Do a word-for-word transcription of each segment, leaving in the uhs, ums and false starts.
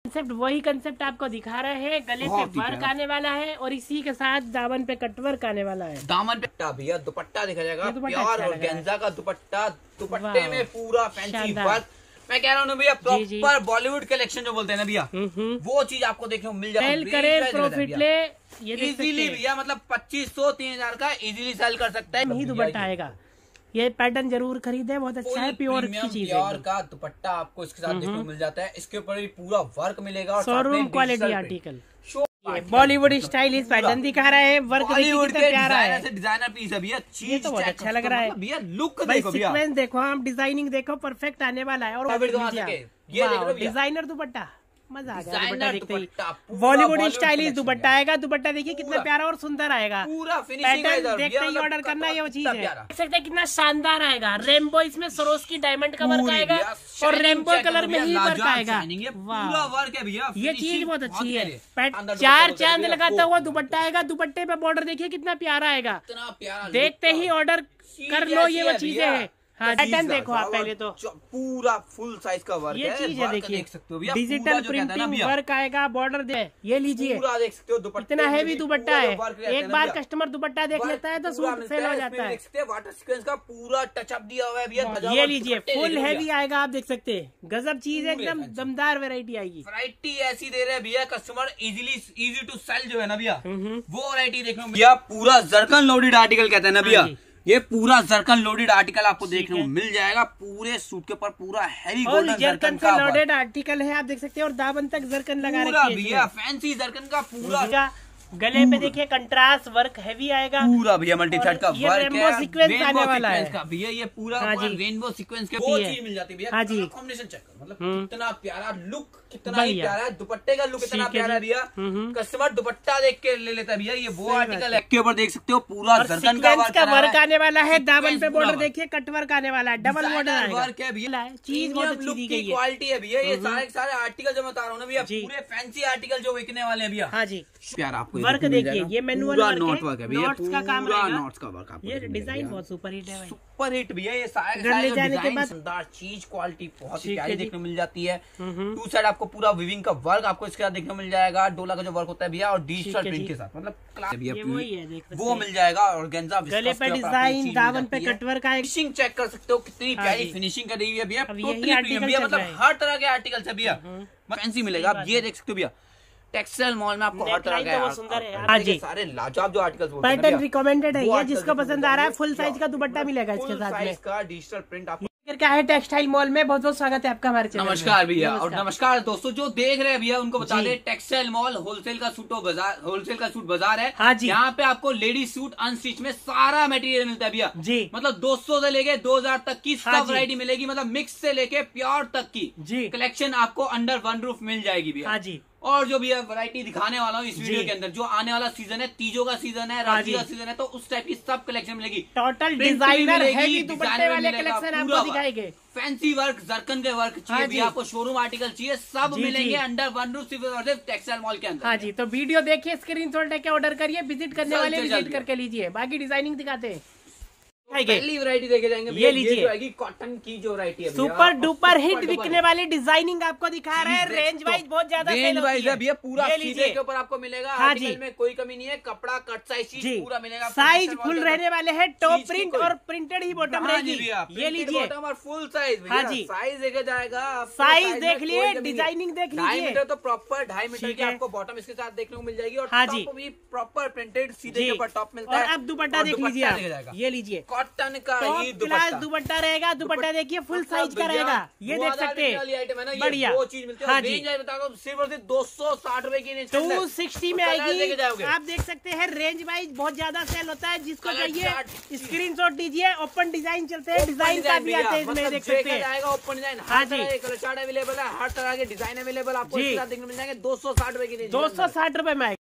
Concept वही concept आपको दिखा रहे हैं। गले पे वर्क आने वाला है और इसी के साथ दामन पे कटवर्क आने वाला है। दामन पे भैया दुपट्टा दिखा जाएगा, प्योर ऑर्गेन्जा का दुपट्टा, दुपट्टे में पूरा फैंसी वर्क। मैं कह रहा हूँ ना भैया, प्रॉपर बॉलीवुड कलेक्शन जो बोलते हैं ना भैया, वो चीज आपको देखने को मिल जाएगी। सेल करे, प्रॉफिट ले, ये इजीली भैया, मतलब पच्चीस सौ तीन हजार का इजीली सेल कर सकता है। नहीं दुपट्टा आएगा, ये पैटर्न जरूर खरीदे, बहुत अच्छा है। प्योर की चीज है, प्योर का दुपट्टा आपको इसके साथ देखने को मिल जाता है। इसके ऊपर भी पूरा वर्क मिलेगा और showroom quality article. Bollywood style इस पैटर्न दिखा रहा है। वर्क बॉलीवुड के प्यारा है, डिजाइनर पीस है भैया। चीज तो बहुत अच्छा लग रहा है भैया। लुक देखो भैया, सीक्वेंस देखो, हम डिजाइनिंग देखो, परफेक्ट आने वाला है। और ये डिजाइनर दुपट्टा, मजा आ गया देखते ही। बॉलीवुड स्टाइलिश दुपट्टा आएगा। दुपट्टा देखिए कितना प्यारा और सुंदर आएगा। पूरा पैटर्न देखते ही ऑर्डर करना, ये वो चीज है। देख सकते हैं कितना शानदार आएगा। रेनबो इसमें सरोस्की डायमंड का वर्क आएगा और रेनबो कलर में ही वर्क आएगा। पूरा वर्क है भैया, ये चीज बहुत अच्छी है। चार चांद लगाता हुआ दुपट्टा आएगा। दुपट्टे पे बॉर्डर देखिए कितना प्यारा आएगा। देखते ही ऑर्डर कर लो, ये वो चीजें है। हाँ, पैटर्न देखो आप पहले तो पूरा फुल साइज का वर्क ये है। चीज है, देखिए देख सकते हो भैया, डिजिटल प्रिंटिंग वर्क आएगा। बॉर्डर दे, ये लीजिए, पूरा देख सकते हो दुपट्टा, इतना हैवी दुपट्टा है। एक बार कस्टमर दुपट्टा देख लेता है तो सूट सेल हो जाता है। वाटर सीक्वेंस का पूरा टचअप दिया हुआ है भैया। ये लीजिए, फुल हैवी आएगा, आप देख सकते हैं। गजब चीज, एकदम दमदार वेरायटी आएगी। वैरायटी ऐसी दे रहे हैं भैया customer, easily easy to sell जो है ना भैया, वो वैरायटी देखने को भैया। पूरा जरकन लोडेड आर्टिकल कहते हैं ना भैया, ये पूरा जरकन लोडेड आर्टिकल आपको देखने को मिल जाएगा। पूरे सूट के ऊपर पूरा हैवी गोल्डन जरकन का लोडेड आर्टिकल है, आप देख सकते हैं। और दामन तक जरकन लगा रखी है भैया, फैंसी जरकन का पूरा। गले पे देखिए कंट्रास्ट वर्क हैवी आएगा पूरा भैया। मल्टी थ्रेड का वर्क है, रेनबो सीक्वेंस आने वाला है भैया। ये पूरा रेनबो सीक्वेंस के वो चीज मिल जाती है भैया। हाँ जी, कॉम्बिनेशन चेक करो, मतलब कितना प्यारा लुक, कितना ही प्यारा है। दुपट्टे का लुक इतना प्यारा है भैया, कस्टमर दुपट्टा देख के ले लेता है भैया। ये वो आर्टिकल है के ऊपर देख सकते हो, पूरा जरकन का वर्क आने वाला है। दामन पे बॉर्डर देखिए, कटवर्क आने वाला है, डबल बॉर्डर वर्क है भैया। चीज बहुत अच्छी दी गई है, क्वालिटी है भैया। ये सारे सारे आर्टिकल जो बता रहा हूँ ना भैया, पूरे फैंसी आर्टिकल जो बिकने वाले हैं भैया। हाँ जी, प्यारा आपको वर्क देखिए, ये मैनुअल वर्क है भैया, नोट्स का काम रहेगा, नोट्स का वर्क आपको। ये डिजाइन बहुत सुपर हिट है, सुपर हिट भैया। ये सारे ले जाने के बाद शानदार चीज, क्वालिटी बहुत ही प्यारी देखने को मिल जाती है। टू साइड आपको पूरा विविंग का वर्क आपको इसके साथ देखने को मिल जाएगा। डोला का जो वर्क होता है भैया, और डिजिटल प्रिंट के साथ, मतलब वो मिल जाएगा। और गेंजा गले पे डिजाइन, दामन पे कटवर्क का। फिनिशिंग चेक कर सकते हो, कितनी प्यारी फिनिशिंग कर रही है भैया। मतलब हर तरह के आर्टिकल है भैया, फैंसी मिलेगा। आप ये देख सकते हो भैया, टेक्सटाइल मॉल में आपको हर तरह का सुंदर है। हाँ जी, सारे लाजवाब जो आर्टिकल्स पैटर्न रिकमेंडेड है। ये जिसको पसंद आ रहा है, फुल साइज का दुपट्टा मिलेगा इसके साथ में। का डिजिटल प्रिंट आपको क्या है टेक्सटाइल मॉल में। बहुत बहुत स्वागत है आपका हमारे चैनल में। नमस्कार भैया, और नमस्कार दोस्तों जो देख रहे हैं भैया, उनको बता दें टेक्सटाइल मॉल होलसेल का सूटो बाजार, होलसेल का सूट बाजार है। हाँ जी, यहाँ पे आपको लेडीज सूट अनस्टिच में सारा मटेरियल मिलता है भैया जी। मतलब दो सौ से लेके दो हजार तक की सब वैरायटी मिलेगी। मतलब मिक्स से लेके प्योर तक की जी कलेक्शन आपको अंडर वन रूफ मिल जाएगी भैया। हाँ जी, और जो भी वैरायटी दिखाने वाला हूँ इस वीडियो के अंदर, जो आने वाला सीजन है, तीजों का सीजन है, राखी का सीजन है, तो उस टाइप की सब कलेक्शन मिलेगी। टोटल डिजाइनर हैवी दुपट्टे वाले कलेक्शन आपको दिखाएंगे। फैंसी वर्क, जरकन के वर्क चाहिए भैया आपको, शोरूम आर्टिकल चाहिए, सब मिलेंगे अंडर वन रूफ सिर्फ टेक्सटाइल मॉल के अंदर। हाँ जी, तो वीडियो देखिए, स्क्रीनशॉट लेके ऑर्डर करिए। विजिट करने वाले विजिट करके लीजिए। बाकी डिजाइनिंग दिखाते हैं। पहली वैरायटी देखे जाएंगे, ये लीजिए, कॉटन की जो वैरायटी है, सुपर डुपर हिट बिकने वाली डिजाइनिंग आपको दिखा रहे हैं। रेंज वाइज बहुत ज्यादा रेंज वाइज है भैया, पूरा सीधे के ऊपर आपको मिलेगा। हाँ जी, में कोई कमी नहीं है, कपड़ा कट साइज चीज पूरा मिलेगा। साइज फुल रहने वाले हैं, टॉप प्रिंट और प्रिंटेड ही बॉटम रहेगी। ये लीजिए, बॉटम और फुल साइज। हाँ जी, साइज देखा जाएगा, साइज देख लिए, डिजाइनिंग देख लीजिए। ढाई मीटर तो प्रॉपर ढाई मीटर की आपको बॉटम इसके साथ देखने को मिल जाएगी। और हाँ जी, प्रॉपर प्रिंटेड सीधे के ऊपर टॉप मिलता है। अब दुपट्टा देख लीजिए, ये लीजिए, कॉटन का क्लास दुपट्टा रहेगा। दुपट्टा देखिए फुल साइज का रहेगा, ये देख सकते हैं, बढ़िया। वो चीज मिलती है। हाँ जी, सिर्फ और सिर्फ दो सौ साठ रुपए की टू सिक्सटी में आएगी। आप देख सकते हैं, रेंज वाइज बहुत ज्यादा सेल होता है। जिसको चाहिए स्क्रीनशॉट दीजिए। ओपन डिजाइन चलते हैं, डिजाइन का भी आते हैं इसमें, देख सकते हैं। ओपन डिजाइन, हाँ जी, कलर चार्ट अवेलेबल है, हर तरह के डिजाइन अवेलेबल आपको देखने मिल जाएंगे। दो सौ साठ रुपए की, दो सौ साठ रुपए में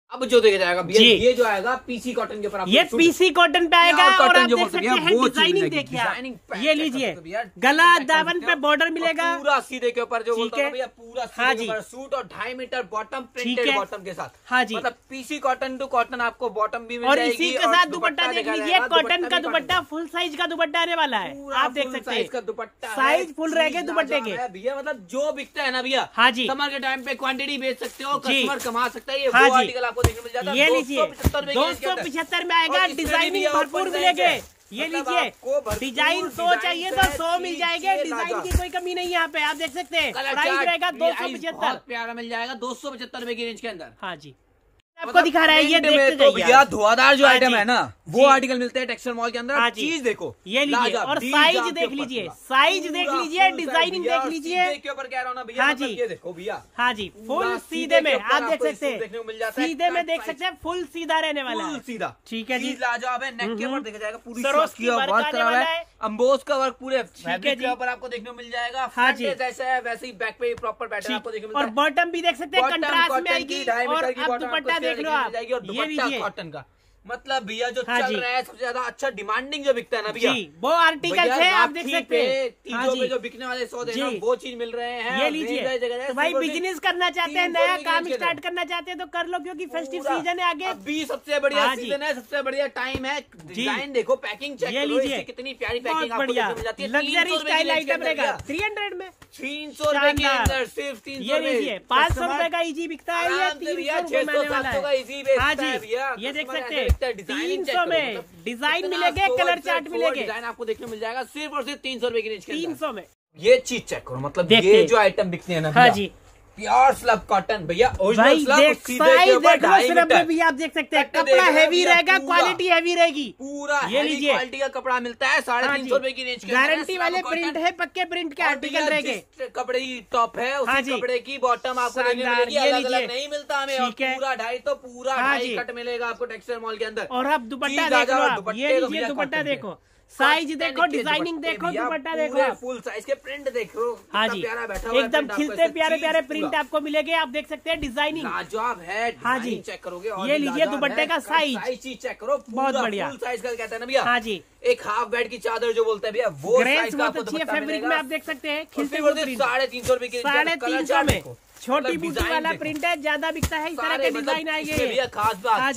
अब जो देखा जाएगा भैया, ये जो आएगा पीसी कॉटन के ऊपर, ये पीसी कॉटन पे आएगा और आप देख सकते हैं डिजाइनिंग देखिए, ये लीजिए गला दामन पे बॉर्डर मिलेगा पूरा सीधे के ऊपर, जो बोलता है भैया पूरा सीधे के ऊपर सूट और ढाई मीटर बॉटम प्रिंटेड बॉटम के साथ। हाँ जी, मतलब पीसी कॉटन टू कॉटन आपको बॉटम भी मिल और जाएगी। इसी के साथ दुपट्टा देख लीजिए, कॉटन का दुपट्टा फुल साइज का दुपट्टा आने वाला है, आप देख सकते हैं का दुपट्टा, साइज फुल रहेगा दुपट्टे के भैया। मतलब जो बिकता है ना भैया, हाँ जी, समर के टाइम पे क्वांटिटी बेच सकते हो, कस्टमर कमा सकता है, ये हाँ वो आर्टिकल आपको देखने मिल जाता है। ये लीजिए दो सौ पचहत्तर में आएगा, डिजाइनिंग भरपूर मिलेंगे। ये लीजिए डिजाइन सौ चाहिए तो सौ मिल जाएंगे, डिजाइन की कोई कमी नहीं है यहाँ पे, आप देख सकते हैं। प्राइस रहेगा दो सौ पचहत्तर, प्यारा मिल जाएगा दो सौ पचहत्तर रुपए की रेंज के अंदर। हाँ जी, आपको दिखा रहा है, ये देखते तो भैया धुआंधार जो आइटम है ना, वो जी। आर्टिकल मिलते हैं टेक्सटाइल मॉल के अंदर। हाँ चीज देखो, ये लीजिए और साइज देख लीजिए, साइज देख लीजिए, डिजाइनिंग देख लीजिए के ऊपर कह रहा हूँ ना भैया। हाँ जी, ये देखो भैया, हाँ जी फुल सीधे में आप देख सकते हैं, सीधे में देख सकते हैं, फुल सीधा रहने वाला है, सीधा। ठीक है जी, लाजवाब है। नेक के ऊपर देखा जाएगा पूरी सरोज की वर्क आने वाला है, अम्बोज का वर्क पूरे फैब्रिक के ऊपर आपको देखने को मिल जाएगा। हाँ जी, जैसा है वैसे ही बैक पे प्रॉपर पैटर्न आपको देखने को मिलता है। और बॉटम भी देख सकते हैं कंट्रास्ट में आएगी, और अब दुपट्टा देख लो आप, ये लीजिए कॉटन का। मतलब भैया जो हाँ चल रहा है सबसे ज्यादा अच्छा डिमांडिंग जो बिकता है ना भैया, वो आर्टिकल है, आप देख सकते हैं। तीजों पे जो बिकने वाले सौदे हैं वो चीज मिल रहे हैं। ये लीजिए, तो भाई बिजनेस करना चाहते हैं, नया काम स्टार्ट करना चाहते हैं तो कर लो, क्योंकि फेस्टिव सीजन है आगे। अभी सबसे बढ़िया सीजन है, सबसे बढ़िया टाइम है। डिजाइन देखो, पैकिंग चेक करो, इसकी कितनी प्यारी पैकिंग आपको देखने मिल जाती है। लग्जरी स्टाइल आइटम रहेगा थ्री हंड्रेड में, तीन सौ रुपए के अंदर सिर्फ तीन सौ। ये लीजिए पाँच सौ रुपए का इजी बिकता है, ये तीन सौ रुपए में आने वाला है। हाँ जी, ये देख सकते हैं तीन सौ में डिजाइन मिलेंगे, कलर चार्ट मिलेंगे, डिजाइन आपको देखने मिल जाएगा सिर्फ और सिर्फ तीन सौ रुपए की रेंज के अंदर। तीन सौ में ये चीज चेक करो, मतलब ये जो आइटम बिकते हैं ना, हाँ जी प्योर स्लब कॉटन भैया, भाई देख साइज देखो, स्लब में भी आप देख सकते हैं, कपड़ा हैवी रहेगा, क्वालिटी हैवी रहेगी, पूरा ये लीजिए क्वालिटी का कपड़ा मिलता है साढ़े तीन सौ रुपए की रेंज के, गारंटी वाले प्रिंट है, पक्के प्रिंट के आर्टिकल रहेंगे। कपड़े की टॉप है, उसी कपड़े की बॉटम आपको मिलेगी, अलग अलग नहीं मिलता हमें। और पूरा ढाई तो पूरा ढाई कट मिलेगा आपको टेक्सटाइल मॉल के अंदर। और अब दुपट्टा देख लो आप, ये लीजिए दुपट्टा देखो, साइज देखो, डिजाइनिंग देखो, दुपट्टा देखो, फुल साइज के प्रिंट देखो। हाँ जी, एकदम खिलते प्यारे प्यारे प्रिंट आपको मिलेंगे, आप देख सकते हैं डिजाइनिंग लाजवाब है। हाँ जी, चेक करोगे, ये लीजिए दुपट्टे का साइज, साइज चीज चेक करो, बहुत बढ़िया फुल साइज का कहते हैं ना भैया। हाँ जी, एक हाफ बेड की चादर जो बोलते हैं भैया, वो ग्रेस बहुत अच्छी है फैब्रिक में, आप देख सकते हैं खिलते साढ़े तीन सौ रुपए की, साढ़े तीन सौ में छोटी बूटी वाला प्रिंट है, ज्यादा बिकता है, इस तरह के डिजाइन आएंगे। खास बात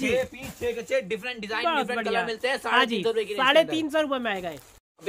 डिफरेंट डिजाइन डिफरेंट कलर मिलते हैं, साढ़े तीन सौ रुपए की, साढ़े तीन सौ रुपए में आएगा।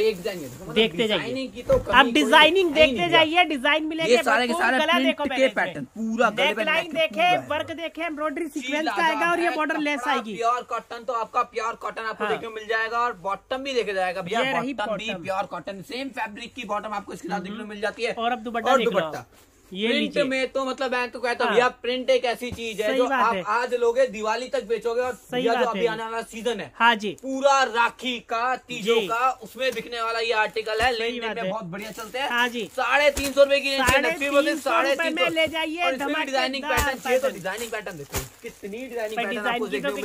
देखते जाइए, तो अब डिजाइनिंग देखते जाइए, डिजाइन मिलेंगे, सारे के सारे गला देखो, के पैटर्न पूरा लाइन देखे, वर्क देखे, एम्ब्रॉयडरी सीक्वेंस का आएगा, और ये बॉर्डर लेस आएगी। प्योर कॉटन तो आपका प्योर कॉटन आपको देखने को मिल जाएगा, और बॉटम भी देखे जाएगा भैया, बॉटम भी प्योर कॉटन, सेम फैब्रिक की बॉटम आपको इसके साथ देखने को मिल जाती है। और अब दुपट्टा दुपट्टा ये प्रिंट में तो मतलब मैं तो कहता हूँ भैया, प्रिंट एक ऐसी चीज है जो आप आज लोगे दिवाली तक बेचोगे, और भैया जो अभी आने वाला सीजन है, हाँ जी, पूरा राखी का, तीजों का, उसमें बिकने वाला ये आर्टिकल है, लेन में बहुत बढ़िया चलते हैं। हाँ जी, साढ़े तीन सौ रुपए की रेंज, साढ़े तीन सौ ले जाइए। डिजाइनिंग पैटर्न चाहिए तो डिजाइनिंग पैटर्न देखो, कितनी डिजाइनिंग पैटर्न आपको देखने को मिल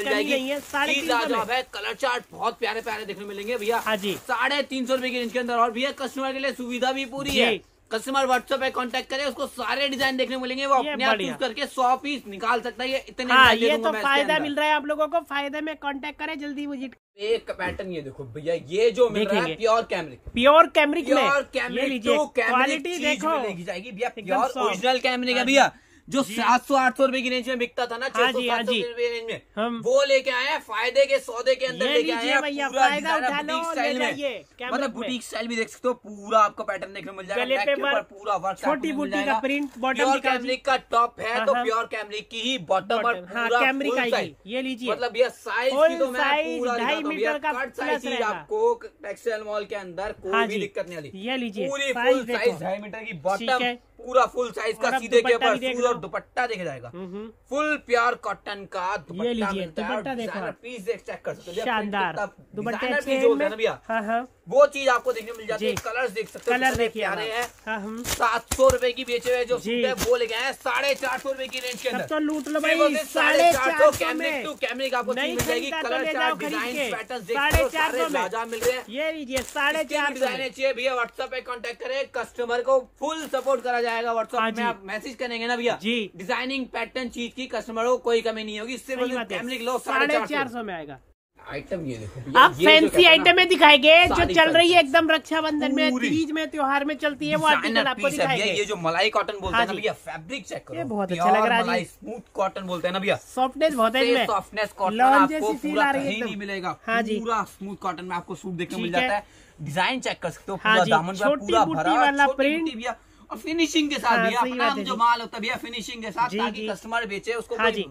जाएगी। है कलर चार्ट बहुत प्यारे प्यारे देखने को मिलेंगे भैया। हाँ जी, साढ़े तीन सौ रुपए की रेंज के अंदर, और भैया कस्टमर के लिए सुविधा भी पूरी है। कस्टमर व्हाट्सएप पे कांटेक्ट करे, उसको सारे डिजाइन देखने को मिलेंगे, वो अपने आप चूज करके सौ पीस निकाल सकता है। ये इतने हाँ, ये तो फायदा मिल रहा है आप लोगों को, फायदे में कांटेक्ट करें, जल्दी विजिट। एक पैटर्न ये देखो भैया, ये जो मिल रहा है pure cambric, pure cambric, pure cambric, quality देखो, लेगी जाएगी भैया, प्योर ओरिजिनल कैमरिक है भैया, जो सात सौ आठ सौ रुपए की रेंज में बिकता था ना, छह सौ सात सौ रुपए रेंज में, हम वो लेके आए हैं, फायदे के सौदे के अंदर लेके आए हैं, फायदा उठा लो, स्टाइल में, मतलब बुटीक स्टाइल भी देख सकते हो, पूरा आपको पैटर्न देखने को मिल जाएगा, पूरा वर्क, छोटी बूटी का प्रिंट, बॉटम कैमरिक का टॉप है तो प्योर कैमरिक की ही बॉटम और पूरा कैमरिक आएगी। ये लीजिए, मतलब ये साइज की तो मैं पूरा ढाई मीटर का साइज आपको टेक्सटाइल मॉल के अंदर कोई भी दिक्कत नहीं आती। ये लीजिए पूरी फुल साइज ढाई मीटर की बॉटम, पूरा फुल साइज का, सीधे के ऊपर सूट और दुपट्टा देखा जाएगा, फुल प्योर कॉटन का दुपट्टा मिलता है। दुपट्टा देखो, पीस देख चेक कर सकते हैं, शानदार दुपट्टे भैया, वो चीज आपको देखने को मिल जाती है। कलर्स देख सकते हो, कलर देखिए प्यारे हैं। सात सौ रुपए की बेचे हुए जो सूट है वो लेके आए साढ़े चार सौ रुपए की रेंज के अंदर, तो लूट लो भाई, साढ़े चार सौ कैमरिक टू कैमरिक आपको मिल जाएगी, कलर चार्ट डिजाइन पैटर्न साढ़े चार सौ लाजवाब मिल रहे हैं। ये लीजिए साढ़े चार डिजाइन चाहिए भैया, व्हाट्सएप पे कॉन्टेक्ट करें, कस्टमर को फुल सपोर्ट करा जाएगा व्हाट्सएप में, आप मैसेज करेंगे ना भैया जी, डिजाइनिंग पैटर्न चीज की कस्टमर को कोई कमी नहीं होगी। इससे फैमिली लो साढ़े चार सौ में आएगा। आइटम ये देखो, आप फैंसी आइटमें दिखाएंगे जो चल रही है एकदम रक्षाबंधन में, तीज में, त्योहार में चलती है, वो आर्टिकल आपको दिखाएंगे। ये जो मलाई कॉटन बोलते हैं ना भैया, फैब्रिक चेक करो, ये बहुत अच्छा लग रहा है, स्मूथ कॉटन बोलते हैं ना भैया, सॉफ्टनेस बहुत है इसमें, सॉफ्टनेस कॉटन आपको पूरा कहीं नहीं मिलेगा, पूरा स्मूथ कॉटन में आपको सूट देखने को मिल जाता है। डिजाइन चेक कर सकते हो, पूरा दामन पूरा भरा वाला प्रिंट भैया, और फिनिशिंग के साथ भैया, अपना जो माल होता है भैया फिनिशिंग के साथ, ताकि कस्टमर बेचे उसको।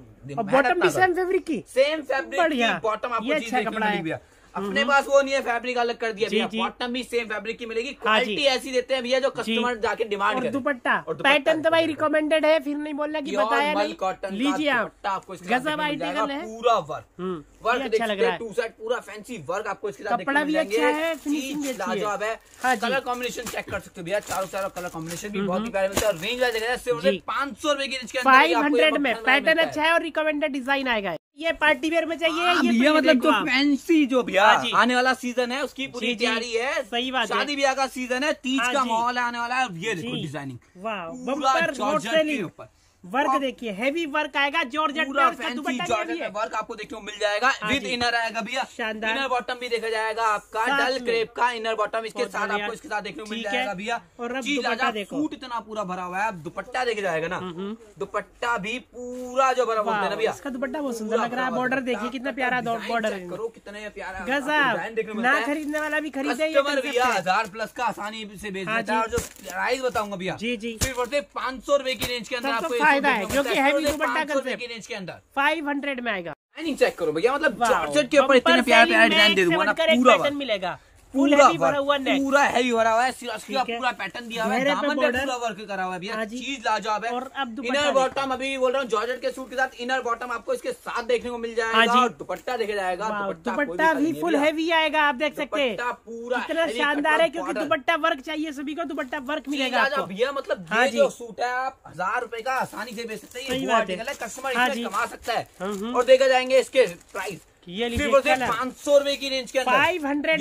बॉटम भी सेम फैब्रिक की, सेम फैब्रिक की बॉटम आपको चीज देखने को मिलेगी भैया। अपने पास वो नहीं है फैब्रिक अलग कर दिया भैया, बॉटम भी सेम फैब्रिक की मिलेगी। क्वालिटी ऐसी देते हैं भैया जो कस्टमर जाके डिमांड करे। दुपट्टा पैटर्न तो भाई रिकमेंडेड है, फिर नहीं बोलना कि बताया नहीं, कॉटन लीजिए आप, आपको गजब आर्टिकल है, पूरा वर्क वर्क अच्छा लग रहा है, टू साइड पूरा फैंसी वर्क आपको इसके साथ कपड़ा भी अच्छा है, फिनिशिंग भी अच्छी लाजवाब है। कलर कॉम्बिनेशन चेक कर सकते हो भैया, चारों चारों कलर कॉम्बिनेशन भी बहुत ही प्यारे मिलते हैं। रेंज वाइज देखा जाए पाँच सौ रुपए की रेंज के अंदर फाइव हंड्रेड में पैटर्न अच्छा है और रिकमेंडेड डिजाइन आएगा। ये पार्टी वेयर में चाहिए, ये भैया मतलब जो फैंसी जो भैया आने वाला सीजन है उसकी पूरी जी, तैयारी है। सही बात है, शादी ब्याह का सीजन है, तीज का माहौल आने वाला है। ये देखो डिजाइनिंग, वाह, बम्पर जॉर्जेट के ऊपर वर्क देखिए, हैवी वर्क आएगा, जॉर्जेट पूरा फैंसी जॉर्जेट में वर्क आपको देखने को मिल जाएगा। विद इनर आएगा भैया, शानदार इनर बॉटम भी देखा जाएगा आपका, डल क्रेप का इनर बॉटम इसके साथ आपको इसके साथ देखने को मिल जाएगा भैया। और चीज सूट इतना पूरा भरा हुआ है, दुपट्टा देखे जाएगा ना, दुपट्टा भी पूरा जो भरा बोलते हैं ना भैया, इसका दुपट्टा बहुत सुंदर लग रहा है। बॉर्डर देखिए कितना प्यारा बॉर्डर है, करो कितने प्यारा गजब, ना खरीदने वाला भी खरीदे भैया। हजार प्लस का आसानी से बेच देता है। और जो प्राइस बताऊंगा भैया जी जी, फिर बढ़ते पाँच सौ रुपए की रेंज के अंदर आपको फायदा है, क्योंकि हैवी दुपट्टा की रेंज के अंदर फाइव हंड्रेड में आएगा। डिजाइनिंग चेक करो भैया, मतलब जॉर्जेट के ऊपर इतने प्यारे प्यारे डिजाइन दे दूंगा ना, पूरा मिलेगा, पूरा भरा हुआ है, पूरा हैवी भरा हुआ है, इसका पूरा पैटर्न दिया हुआ है, दामन पे पूरा वर्क करा हुआ है भैया, चीज लाजवाब है। और अब इनर बॉटम अभी बोल रहा हूँ जॉर्जेट के सूट के साथ इनर बॉटम आपको इसके साथ देखने को मिल जाएगा, और दुपट्टा देखा जाएगा, दुपट्टा भी फुल हैवी आएगा, आप देख सकते हैं पूरा इतना शानदार है, क्योंकि दुपट्टा वर्क चाहिए सभी को, दुपट्टा वर्क मिलेगा आपको भैया। मतलब ये जो सूट है आप हजार रुपए का आसानी से बेच सकते हैं, ये आर्टिकल है, कस्टमर इसमें कमा सकता है। और देखा जाएंगे इसके प्राइस, ये पाँच सौ रुपए की रेंज के अंदर फाइव हंड्रेड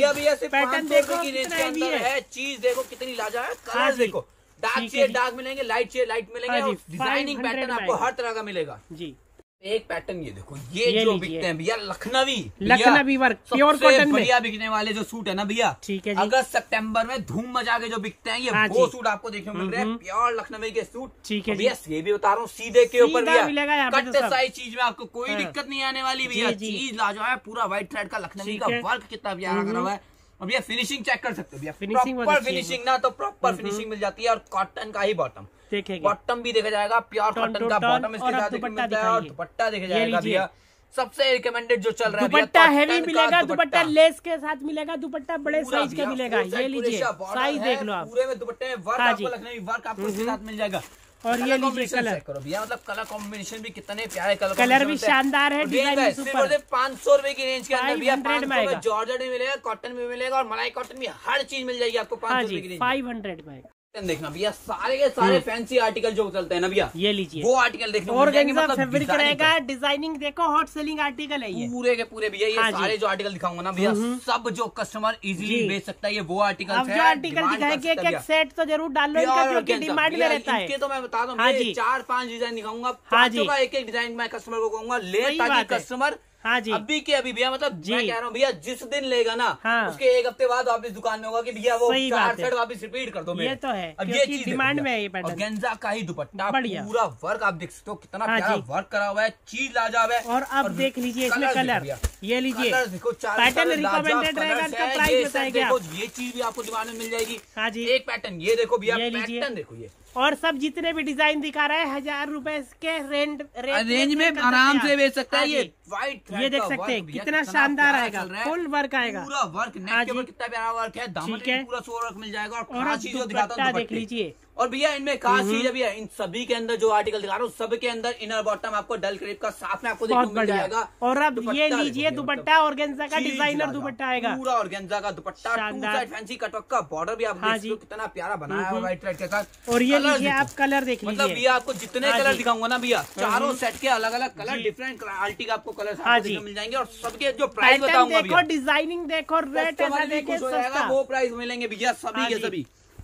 पैटर्न देखो की रेंज के अंदर है, चीज देखो कितनी लाजवाब है, कलर देखो, डार्क शेड डार्क मिलेंगे, लाइट शेड लाइट मिलेंगे, और डिजाइनिंग पैटर्न आपको हर तरह का मिलेगा जी। एक पैटर्न ये देखो, ये, ये जो बिकते हैं भैया Lucknowi Lucknowi work pure cotton में बढ़िया बिकने वाले जो सूट है ना भैया, ठीक है, अगस्त सितंबर में धूम मचा के जो बिकते हैं, ये हाँ वो सूट आपको देखने को मिल रहे हैं, प्योर लखनवी के सूट, ठीक है भैया। ये भी बता रहा हूँ सीधे के ऊपर भैया, कट साइज चीज में आपको कोई दिक्कत नहीं आने वाली भैया, चीज लाजवाब है, पूरा व्हाइट थ्रेड का लखनवी का वर्क कितना प्यारा करा हुआ है। और भैया फिनिशिंग चेक कर सकते हो भैया, प्रॉपर फिनिशिंग ना तो प्रॉपर फिनिशिंग मिल जाती है, और कॉटन का ही बॉटम देखेंगे, बॉटम भी देखा जाएगा, प्योर कॉटन का बॉटम इसके साथ मिलता है, और दुपट्टा देखा जाएगा भैया। सबसे रिकमेंडेड जो चल रहा है दुपट्टा हैवी मिलेगा, दुपट्टा लेस के साथ मिलेगा, दुपट्टा बड़े साइज का मिलेगा, ये लीजिए साइज देख लो आप, पूरे में दुपट्टे में वर्क आपको लखनवी वर्क आपको इसके साथ मिल जाएगा। और ये लीजिए कलर करो भैया, मतलब कलर कॉम्बिनेशन भी कितने प्यारे कलर कलर भी शानदार है, डिजाइन सुपर। पाँच सौ रुपए की रेंज के अंदर भैया, जॉर्जेट भी मिलेगा, कॉटन भी मिलेगा, और मलाई कॉटन भी हर चीज मिल जाएगी आपको पाँच सौ रुपए की रेंज, फाइव हंड्रेड में। देखना भैया सारे के सारे फैंसी आर्टिकल जो चलते हैं ना भैया, ये लीजिए वो आर्टिकल देखने और मतलब फैब्रिक रहेगा, डिजाइनिंग देखो, हॉट सेलिंग आर्टिकल है ये पूरे के पूरे भैया। ये हाँ सारे जो आर्टिकल दिखाऊंगा ना भैया, सब जो कस्टमर इजीली बेच सकता है, ये वो आर्टिकल है। जो आर्टिकल दिखाएंगे एक एक सेट तो जरूर डाल लो इनका, क्योंकि डिमांड में रहता है। तो मैं बता दूं चार पांच डिजाइन दिखाऊंगा, पांचों का एक एक डिजाइन मैं कस्टमर को कहूंगा ले, ताकि कस्टमर हाँ जी अभी के अभी भैया, मतलब मैं कह रहा हूँ भैया, जिस दिन लेगा ना हाँ। उसके एक हफ्ते बाद वापस दुकान में होगा कि भैया वो चार सेट वापस रिपीट कर दो। ये तो है, अब ये चीज डिमांड में है, ये पैटर्न गेंजा का ही दुपट्टा, पूरा वर्क आप देख सकते हो, कितना प्यारा वर्क करा हुआ है, चीज लाजवाब है। और अब देख लीजिए इसमें कलर, ये लीजिए पैटर्न रिकमेंडेड रहेगा, इनका प्राइस बताएगा, ये चीज भी आपको डिमांड में मिल जाएगी। हाँ जी एक पैटर्न ये देखो भैया, पैटर्न देखो ये, और सब जितने भी डिजाइन दिखा रहा है हजार रुपए के रेंज रेंज में आराम से बेच सकता है। ये व्हाइट ये देख सकते हैं कितना शानदार आएगा, फुल वर्क आएगा, पूरा वर्क नेक के ऊपर कितना प्यारा वर्क है, दामन में पूरा सो वर्क मिल जाएगा, और खास चीज जो दिखाता हूं देख लीजिए। और भैया इनमें खास चीज है भैया, इन सभी के अंदर जो आर्टिकल दिखा रहा हूँ सब के अंदर इनर बॉटम आपको डल क्रेप का साथ में आपको देखने को मिल जाएगा। और अब ये लीजिए दुपट्टा ऑर्गेन्जा का डिजाइनर दुपट्टा आएगा, पूरा ऑर्गेन्जा का दुपट्टा, टू साइड फैंसी कटवर्क का बॉर्डर भी आप देख सकते हो कितना प्यारा बनाया है व्हाइट थ्रेड के साथ। और ये लीजिए आप कलर देख लीजिए, मतलब भैया आपको जितने कलर दिखाऊंगा ना भैया, चारों सेट के अलग अलग कलर, डिफरेंट क्वालिटी का आपको कलर देखने मिल जाएंगे, और सबके जो प्राइस बताऊंगा, देखो डिजाइनिंग देखो, रेट ऐसा देखो, वो प्राइस मिलेंगे भैया सभी के सभी।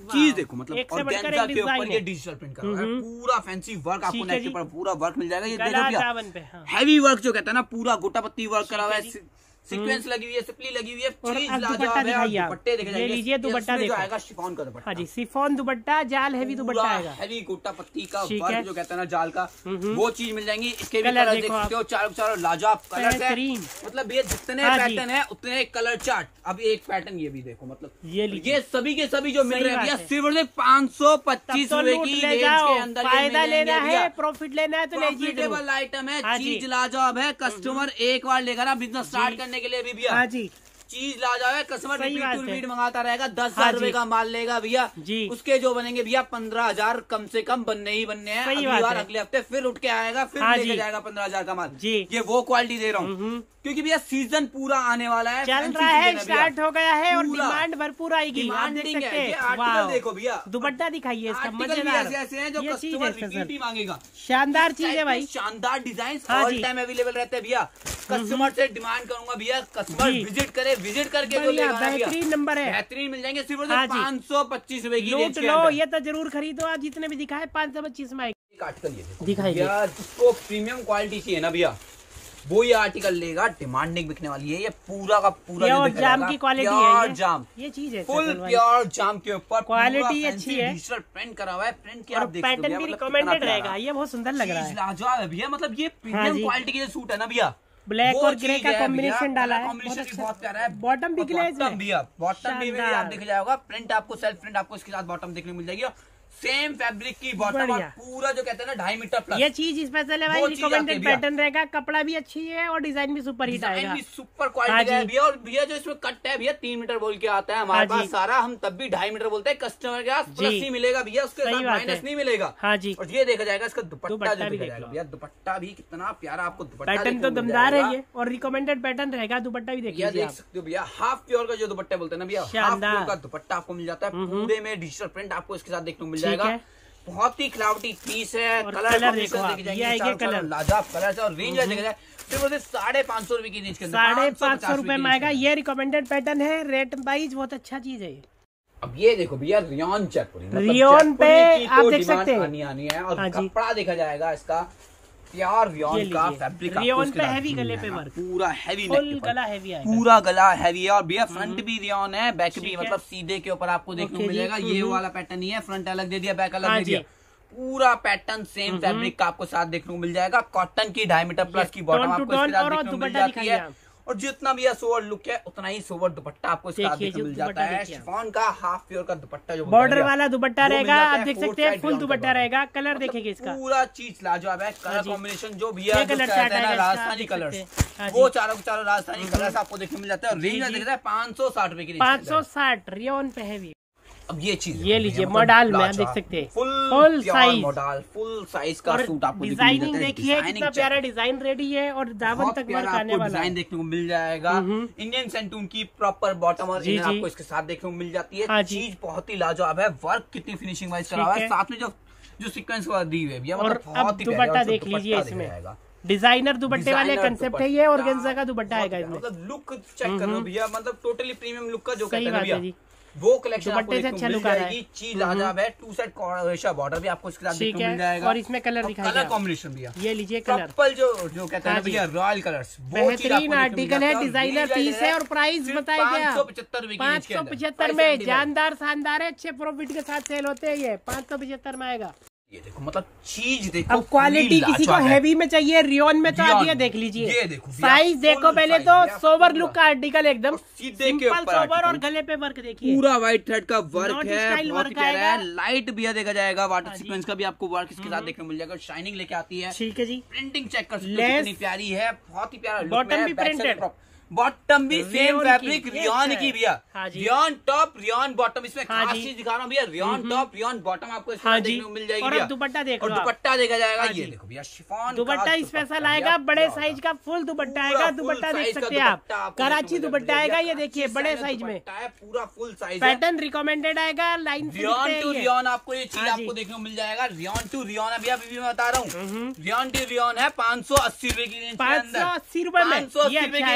चीज देखो मतलब ऑर्गेन्जा के ऊपर ये डिजिटल प्रिंट करा हुआ है, पूरा फैंसी वर्क आपको नेक के ऊपर पूरा वर्क मिल जाएगा। ये देखो भैया हैवी वर्क जो कहता है ना, पूरा गोटा पत्ती वर्क करा हुआ है, सीक्वेंस लगी हुई है, सिपली लगी हुई है, चीज लाजवाब है। दुपट्टे देखे जाएंगे, लीजिए दुपट्टा देखो, आएगा शिफॉन का दुपट्टा। हाँ जी, शिफॉन दुपट्टा, जाल हैवी दुपट्टा आएगा, हैवी गोटा पत्ती का वर्क जो कहता है ना जाल का, वो चीज मिल जाएंगी। इसके भी कलर देख सकते हो, चारों चारों लाजवाब कलर है। मतलब ये जितने पैटर्न है उतने कलर चार्ट। अब एक पैटर्न ये भी देखो, मतलब ये ये सभी के सभी जो मिल रहे हैं सिर्फ सिर्फ पाँच सौ पच्चीस रुपए की रेंज के अंदर फायदा लेना है, प्रॉफिट लेना है तो प्रॉफिटेबल आइटम है, चीज लाजवाब है। कस्टमर एक बार लेकर बिजनेस स्टार्ट करने के लिए भी भैया चीज लाजवाब है। कस्टमर रिपीट टू रिपीट मंगाता रहेगा, दस हजार रुपए का माल लेगा भैया, उसके जो बनेंगे भैया पंद्रह हजार कम से कम बनने ही बनने हैं। अगली बार अगले हफ्ते फिर उठ के आएगा, फिर लेके जाएगा पंद्रह हजार का माल। ये वो क्वालिटी दे रहा हूँ क्योंकि भैया सीजन पूरा आने वाला है, चल रहा है, स्टार्ट हो गया है और डिमांड भरपूर आएगी। आप देख सकते हैं, आर्टिकल देखो भैया, दुपट्टा दिखाइए इसका, मजेदार ऐसे हैं जो कस्टमर रिपीट ही मांगेगा। शानदार चीज है भाई, शानदार डिजाइन ऑल टाइम अवेलेबल रहते हैं भैया। कस्टमर से डिमांड करूंगा भैया, कस्टमर विजिट करे, विजिट करके जो लेगा बेहतरीन नंबर है, बेहतरीन मिल जाएंगे सिर्फ पाँच सौ पच्चीस रुपए की। लूट लो, ये तो जरूर खरीदो आप, जितने भी दिखाए पाँच सौ पच्चीस में आर्टिकल ये दिखाइए। जिसको प्रीमियम क्वालिटी चाहिए ना भैया, वो ये आर्टिकल लेगा, डिमांडिंग बिकने वाली है। ये पूरा का पूरा प्योर जाम की क्वालिटी है, ये जाम ये चीज है, फुल प्योर जाम के ऊपर क्वालिटी अच्छी है, डिजिटल प्रिंट करा हुआ है। प्रिंट के और आप देख पैटर्न भी रिकमेंडेड रहेगा, ये बहुत सुंदर लग रहा है, लाजवाब है भैया। मतलब ये प्रीमियम क्वालिटी के सूट है ना भैया, ब्लैक और ग्रे का कॉम्बिनेशन डाला है, कॉम्बिनेशन बहुत प्यारा है। बॉटम भी ग्ले है भैया, बॉटम भी आप देख जाएगा, प्रिंट आपको सेल्फ प्रिंट आपको इसके साथ बॉटम देखने मिल जाएगी, सेम फैब्रिक की बॉटम और पूरा जो कहते हैं ना ढाई मीटर प्लस। ये चीज स्पेशल है भाई, रिकमेंडेड पैटर्न रहेगा, कपड़ा भी अच्छी है और डिजाइन भी सुपर हिट आएगा, भी सुपर क्वालिटी है भैया। और भैया जो इसमें कट है भैया तीन मीटर बोल के आता है हमारे पास सारा, हम तब भी ढाई मीटर बोलते हैं। कस्टमर के पास प्लस ही मिलेगा भैया, उसके साथ माइनस नहीं मिलेगा। हाँ जी, और ये देखा जाएगा इसका दुपट्टा जो देखा जाएगा भैया, दुपट्टा भी कितना प्यारा आपको दुपट्टा, पैटर्न तो दमदार है ये, और रिकमेंडेड पैटर्न रहेगा। दुपट्टा भी देखिए, देख सकते हो भैया, हाफ प्योर का जो दुपट्टा बोलते हैं ना भैया, हाफ प्योर का दुपट्टा आपको मिल जाता है, पूरे में डिजिटल प्रिंट आपको इसके साथ देखने को मिल जाएगा। बहुत ही क्लाउटी पीस है, कलर कलर देखो ये कलर लाजवाब कलर है, और रेंज देखा जाए सिर्फ साढ़े पाँच सौ रुपए की रेंज के अंदर, साढ़े पाँच सौ रुपए में आएगा। ये रिकमेंडेड पैटर्न है, रेट वाइज बहुत अच्छा चीज है। अब ये देखो भैया, रियोन चेक, रियोन पे आप देख सकते हैं, आनी आनी है। और कपड़ा देखा जाएगा इसका प्योर रियोन का फैब्रिक, रियोन पे हैवी गले पे वर्क, पूरा हैवी फुल गला हैवी आएगा, पूरा गला हैवी है। और भैया फ्रंट भी रियोन है, बैक भी, मतलब सीधे के ऊपर आपको देखने को मिलेगा। ये वाला पैटर्न ही है, फ्रंट अलग दे दिया, बैक अलग दे दिया, पूरा पैटर्न सेम फैब्रिक का आपको साथ देखने को मिल जाएगा। कॉटन की ढाई मीटर प्लस की बॉटम आपको इसके साथ देखने को मिल जाती है, और जितना भी सोवर लुक है उतना ही सोवर दुपट्टा आपको इसके साथ देखने को मिल जाता है। शिफॉन का हाफ प्योर का दुपट्टा जो बॉर्डर वाला दुपट्टा रहेगा, आप देख सकते हैं, फुल दुपट्टा रहेगा। कलर देखेंगे इसका, पूरा चीज लाजवाब है। कलर कॉम्बिनेशन जो भी है राजस्थानी कलर, वो चारों चारों राजस्थानी कलर आपको देखने मिल जाता है। और रेंज देखता है पाँच सौ साठ रुपए की, पाँच सौ साठ रियोन पे हैवी। अब ये चीज ये लीजिए, मॉडल में आप देख सकते हैं, full size model, full size का सूट आपको डिजाइनिंग देखिए, कितना प्यारा डिजाइन रेडी है, और दामन तक वर्क आने वाला डिजाइन देखने को मिल जाएगा। इंडियन सेंटून की प्रॉपर बॉटम और इनर आपको इसके साथ देखने को मिल जाती है। चीज बहुत ही लाजवाब है, वर्क कितनी फिनिशिंग वाइज करा हुआ है, साथ में जो जो सीक्वेंस दी हुई है, और अब दुपट्टा देख लीजिए, इसमें डिजाइनर दुपट्टे वाले कंसेप्ट है ये, और ऑर्गेन्जा का दुपट्टा आएगा इसमें। मतलब लुक चेक करो भैया, मतलब टोटली प्रीमियम लुक का जो कहते हैं भैया, वो कलेक्शन आपको अच्छा मिल जाएगी। चीज लाजवाब है, टू साइड बॉर्डर भी आपको इसके साथ देखने को मिल जाएगा, और इसमें कलर दिखाई कलर कॉम्बिनेशन भी है। ये लीजिए कलर पर्पल जो जो कहते हैं भैया, रॉयल कलर्स, बेहतरीन आर्टिकल है, डिजाइनर पीस है, और प्राइस बताया गया पाँच सौ पचहत्तर रुपए पाँच सौ पचहत्तर में, जानदार शानदार है, अच्छे प्रॉफिट के साथ सेल होते हैं। ये पाँच सौ पचहत्तर में आएगा। ये देखो, मतलब चीज देखो, अब क्वालिटी किसी को हैवी में चाहिए, रियोन में तो आती है, देख लीजिए, ये देखो साइज देखो पहले तो, सोवर लुक का आर्टिकल एकदम सिंपल सोवर, और गले पे वर्क देखिए, पूरा व्हाइट थ्रेड का वर्क है, बहुत प्यारा है। लाइट भी देखा जाएगा, वाटर सीक्वेंस का भी आपको वर्क इसके साथ देखने को मिल जाएगा, शाइनिंग लेके आती है। ठीक है जी, प्रिंटिंग चेक कर सकते हो, कितनी प्यारी है, बहुत ही प्यारा। बॉटम भी प्रिंटेड, बॉटम भी सेम फैब्रिक रियोन की भैया, रियोन टॉप रियोन बॉटम। इसमें खास चीज दिखा रहा हूँ भैया, रियोन टॉप रियोन बॉटम आपको इसमें देखने को मिल जाएगी। और दुपट्टा देखो, और दुपट्टा देखा जाएगा, ये देखो भैया, शिफॉन दुपट्टा स्पेशल आएगा, बड़े साइज का फुल दुपट्टा आएगा। दुपट्टा देख सकते हैं आप, कराची दुपट्टा आएगा, ये देखिए बड़े साइज में, पूरा फुल साइज, पैटर्न रिकमेंडेड आएगा। लाइन रियोन टू रियोन आपको ये चीज आपको देखने को मिल जाएगा। रियोन टू रियोन अभी अभी मैं बता रहा हूँ, रियोन टू रियोन है पाँच सौ अस्सी रुपए की रेंज, पाँच सौ अस्सी रुपए में, पाँच सौ अस्सी रुपए की रेंज के अंदर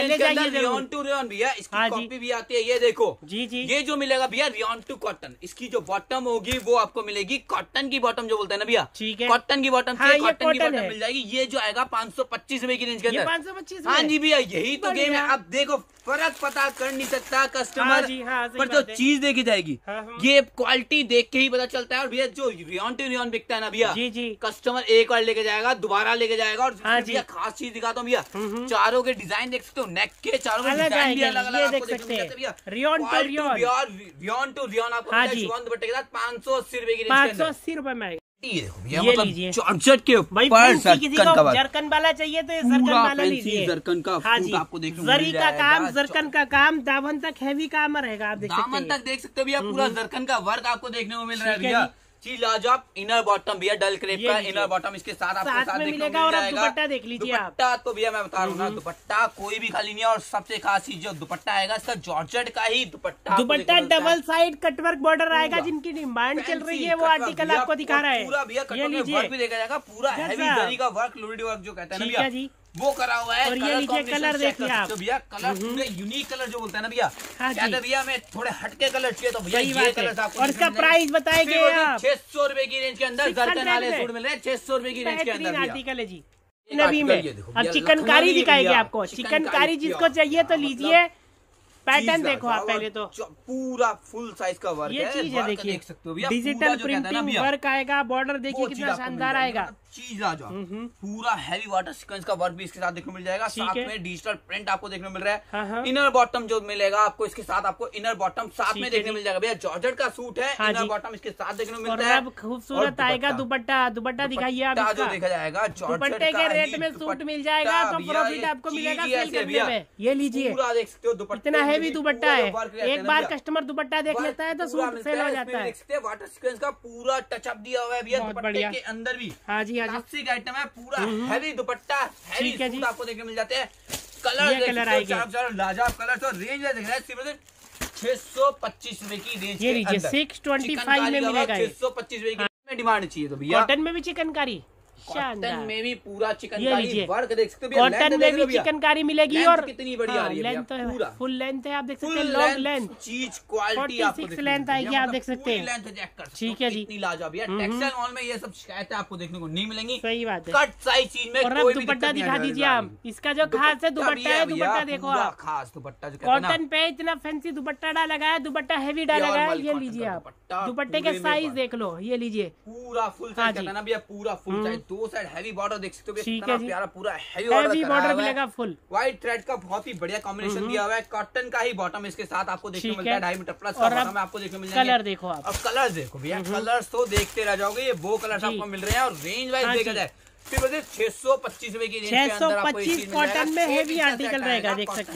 बताइए रियॉन टू रियॉन भैया, इसकी कॉपी भी आती है, ये देखो जी जी। ये जो मिलेगा भैया रियॉन टू कॉटन, इसकी जो बॉटम होगी वो आपको मिलेगी कॉटन की बॉटम जो बोलते हैं ना भैया, ठीक है, कॉटन की बॉटम, हाँ, कॉटन की बॉटम मिल जाएगी। ये जो आएगा पाँच सौ पच्चीस रुपए की रेंज के अंदर, पाँच सौ पच्चीस। हाँ जी भैया, यही तो गेम है। अब देखो फर्क पता कर नहीं सकता कस्टमर, पर जो चीज देखी जाएगी ये क्वालिटी देख के ही पता चलता है। और भैया जो रियॉन टू रियॉन बिकता है ना भैया, जी जी, कस्टमर एक बार लेके जाएगा, दोबारा लेके जाएगा। और भैया खास चीज दिखाता हूँ भैया, चारों के डिजाइन देख सकते हो, नेक के चारों के डिजाइन भी अलग अलग देख सकते हैं भैया। Rayon to rayon, rayon to rayon आपको दुपट्टे के साथ पाँच सौ अस्सी रुपए की, पाँच सौ अस्सी रुपए में ये लीजिए जॉर्जेट के ऊपर जरकन वाला चाहिए तो ये जरकन वाला लीजिए। जरकन का हाँ जी, आपको देखने जरी का काम, जरकन का काम, दामन तक हैवी काम रहेगा। आप दामन तक देख सकते हो भैया, पूरा जरकन का वर्क आपको देखने को मिल रहा है भैया। चीज लाजवाब, इनर बॉटम भैया डल क्रेप का इनर बॉटम इसके साथ आपको साथ देखने को मिल जाएगा। दुपट्टा देख लीजिए आप, दुपट्टा तो भैया मैं बता रहा हूँ ना, दुपट्टा कोई भी खाली नहीं है। और सबसे खास चीज जो दुपट्टा आएगा इसका जॉर्जेट का ही dupatta, dupatta double side cutwork border आएगा। जिनकी डिमांड चल रही है वो आर्टिकल आपको दिखा रहा है। पूरा भैया कटवर्क वर्क भी देखा जाएगा, पूरा हैवी जरी का वर्क, लोडेड वर्क जो कहते हैं ना भैया जी, वो करा हुआ है। और ये लीजिए कलर देखिए आप, तो भैया कलर पूरे यूनिक कलर जो बोलते हैं ना भैया, कहते भैया हमें थोड़े हटके कलर चाहिए तो भैया ये कलर आपको। और इसका प्राइस बताएंगे आप, छह सौ रुपए की रेंज के अंदर जरकन वाले सूट मिल रहे हैं, छह सौ रुपए की रेंज के अंदर आर्टिकल है जी नबी में। अब चिकनकारी दिखाएंगे आपको, चिकनकारी जिसको चाहिए तो लीजिए। पैटर्न देखो आप पहले तो, पूरा फुल साइज का वर्क ये चीज है, देखिए देख सकते हो भैया, डिजिटल प्रिंटिंग वर्क आएगा। बॉर्डर देखिए कितना शानदार आएगा, चीज आ जाओ, पूरा हैवी वाटर सीक्वेंस का वर्क भी इसके साथ देखने को मिल जाएगा। साथ में डिजिटल प्रिंट आपको देखने को मिल रहा है। हाँ हाँ। इनर बॉटम जो मिलेगा आपको इसके साथ, आपको इनर बॉटम साथ में देखने मिल जाएगा भैया। जॉर्जेट का सूट है, हाँ इनर बॉटम इसके साथ देखने को मिलता है। खूबसूरत आएगा दुपट्टा, दुपट्टा दिखाइए आप, जो देखा जाएगा दुपट्टे के रेट में सूट मिल जाएगा तो प्रॉफिट आपको मिलेगा सेल करने में। ये लीजिए पूरा देख सकते हो दुपट्टा, इतना हैवी दुपट्टा है, एक बार कस्टमर दुपट्टा देख लेता है तो सूट सेल हो जाता है। देख सकते हैं वाटर सीक्वेंस का पूरा टचअप दिया हुआ है भैया दुपट्टे के अंदर भी। हाँ जी, हाँ जी, आइटम है, पूरा हैवी दुपट्टा, हैवी सूट आपको देखने मिल जाते हैं। कलर कलर आएंगे लाजवाब कलर, तो रेंज में देख रहा है सिर्फ छह सौ पच्चीस रुपए की रेंज। ये लीजिए सिक्स ट्वेंटी फाइव में मिलेगा, छह सौ पच्चीस रुपए की डिमांड चाहिए तो भैया। कॉटन में भी चिकनकारी, कॉटन में भी पूरा चिकनकारी वर्क देख सकते हो, कॉटन में भी चिकनकारी मिलेगी। और कितनी बढ़िया आ रही है, लेंथ तो फुल लेंथ है, आप देख सकते हैं, लॉन्ग लेंथ, चीज क्वालिटी आपको लेंथ आएगी, आप देख सकते हैं। लेंथ चेक कर, ठीक है जी, इतनी लाजवाब है। टेक्सटाइल मॉल में ये सब शिकायतें आपको देखने को नहीं मिलेंगी, सही बात है। कट साइज चीज में और अब दुपट्टा दिखा दीजिए आप, इसका जो खास है दुपट्टा है, दुपट्टा देखो आप, खास दुपट्टा जो कॉटन पे इतना फैंसी दुपट्टा डाला गया है, दुपट्टा हैवी डाला गया है। ये लीजिए आप, दुपट्टे के साइज देख लो, ये लीजिए पूरा फुल साइज कहता है ना भैया, पूरा फुल साइज, दो साइड हैवी बॉर्डर देख सकते हो, ठीक है जी, प्यारा पूरा हैवी बॉर्डर मिलेगा फुल। व्हाइट थ्रेड का बहुत ही बढ़िया कॉम्बिनेशन दिया हुआ है, कॉटन का ही बॉटम इसके साथ आपको देखने को मिलता है, ढाई मीटर प्लस का बॉटम आपको देखने को मिल जाएगा। कलर देखो आप, और कलर देखो भैया, कलर्स तो देखते रह जाओगे, ये वो कलर्स आपको मिल रहे हैं। और रेंज वाइज देखा जाए सिर्फ छह सौ पच्चीस रुपए की रेंज के अंदर आपको ये चीज कॉटन में हैवी आर्टिकल रहेगा, देख सकते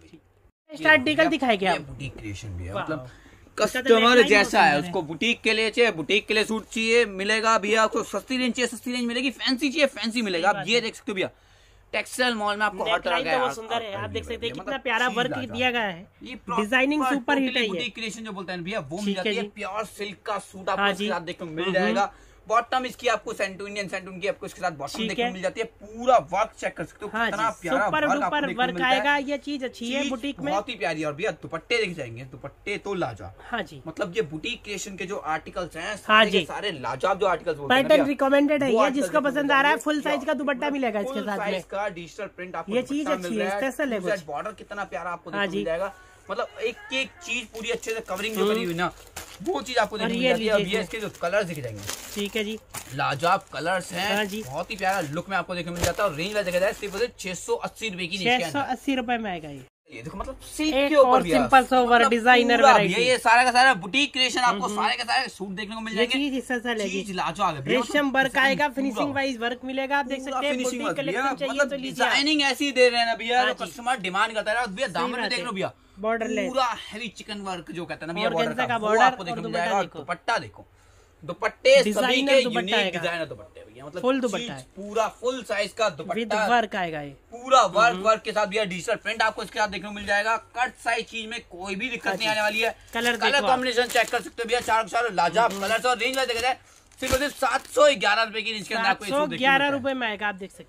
हैं। आर्टिकल दिखाएंगे आप, बुटीक क्रिएशन भी है, मतलब कस्टमर जैसा है उसको बुटीक के लिए चाहिए, बुटीक के लिए सूट चाहिए, मिलेगा भैया। आपको सस्ती रेंज चाहिए, सस्ती रेंज मिलेगी, फैंसी चाहिए, फैंसी मिलेगा। आप ये देख सकते हो भैया, टेक्सटाइल मॉल में आपको हर तरह का वो सुंदर है, आप देख सकते हैं कितना प्यारा वर्क दिया गया है, डिजाइनिंग सुपर हिट है। बुटीक क्रिएशन जो बोलते हैं भैया वो मिल जाती है, प्योर सिल्क का सूट आपको इसके साथ देखने को मिल जाएगा। बॉटम इसकी आपको सेंटू इंडियन सेंटून की आपको इसके साथ बॉटम देखने को मिल जाती है। पूरा वर्क चेक कर सकते हो, कितना प्यारा वर्क वर्क आएगा। ये चीज अच्छी है बुटीक में, बहुत ही प्यारी। और भैया दुपट्टे देख जाएंगे, दुपट्टे तो लाजवाब। हाँ जी, मतलब ये बुटीक क्रिएशन के जो आर्टिकल्स हैं, सारे के सारे लाजवाब जो आर्टिकल्स बोलते हैं, पैटर्न रिकमेंडेड है। ये जिसको पसंद आ रहा है, फुल साइज का दुपट्टा मिलेगा इसके साथ में, का डिजिटल प्रिंट आपको ये चीज अच्छी है, स्पेशल है। बॉर्डर कितना प्यारा आपको देखने को मिल जाएगा, मतलब एक एक चीज पूरी अच्छे से कवरिंग जो करी हुई ना, वो चीज आपको देखने मिल जाती है। अब ये इसके जो कलर्स दिख जाएंगे, ठीक है जी, लाजवाब कलर्स हैं, बहुत ही प्यारा लुक में आपको देखने मिल जाता है। और रेंज में देखा जाए सिर्फ छह सौ अस्सी रुपए की, छह सौ अस्सी रुपए में आएगा ये। ये देखो, मतलब सिल्क के ऊपर सिंपल सोवर डिजाइनर वैरायटी, ये सारा का सारा बुटीक क्रिएशन आपको सारे का सारे सूट देखने को मिल जाएंगे। ये चीज चीज लाजवाब है, रेशम वर्क आएगा, फिनिशिंग वाइज वर्क मिलेगा, आप देख सकते हैं। बुटीक कलेक्शन चाहिए तो लीजिए, डिजाइनिंग ऐसी दे रहे हैं ना भैया, कस्टमर डिमांड करता है। भैया दामन में देख लो भैया, बॉर्डर पूरा हैवी चिकन वर्क जो कहते हैं ना भैया, बॉर्डर का वो आपको देखने को मिल जाएगा। दुपट्टा देखो, दुपट्टे सभी के यूनिक डिजाइनर दुपट्टे भैया, मतलब फुल दुपट्टा है, पूरा फुल साइज का दुपट्टा वर्क आएगा। ये पूरा वर्क वर्क के साथ भैया डिजिटल प्रिंट आपको इसके साथ देखने को मिल जाएगा। कट साइज चीज में कोई भी दिक्कत नहीं आने वाली है। कलर कलर कॉम्बिनेशन चेक कर सकते हो भैया, चार चार लाजवाब कलर। और रेंज में देखा जाए सिर्फ सात सौ ग्यारह रुपए की रेंज के अंदर आपको ग्यारह रुपए में आएगा, आप देख सकते हैं।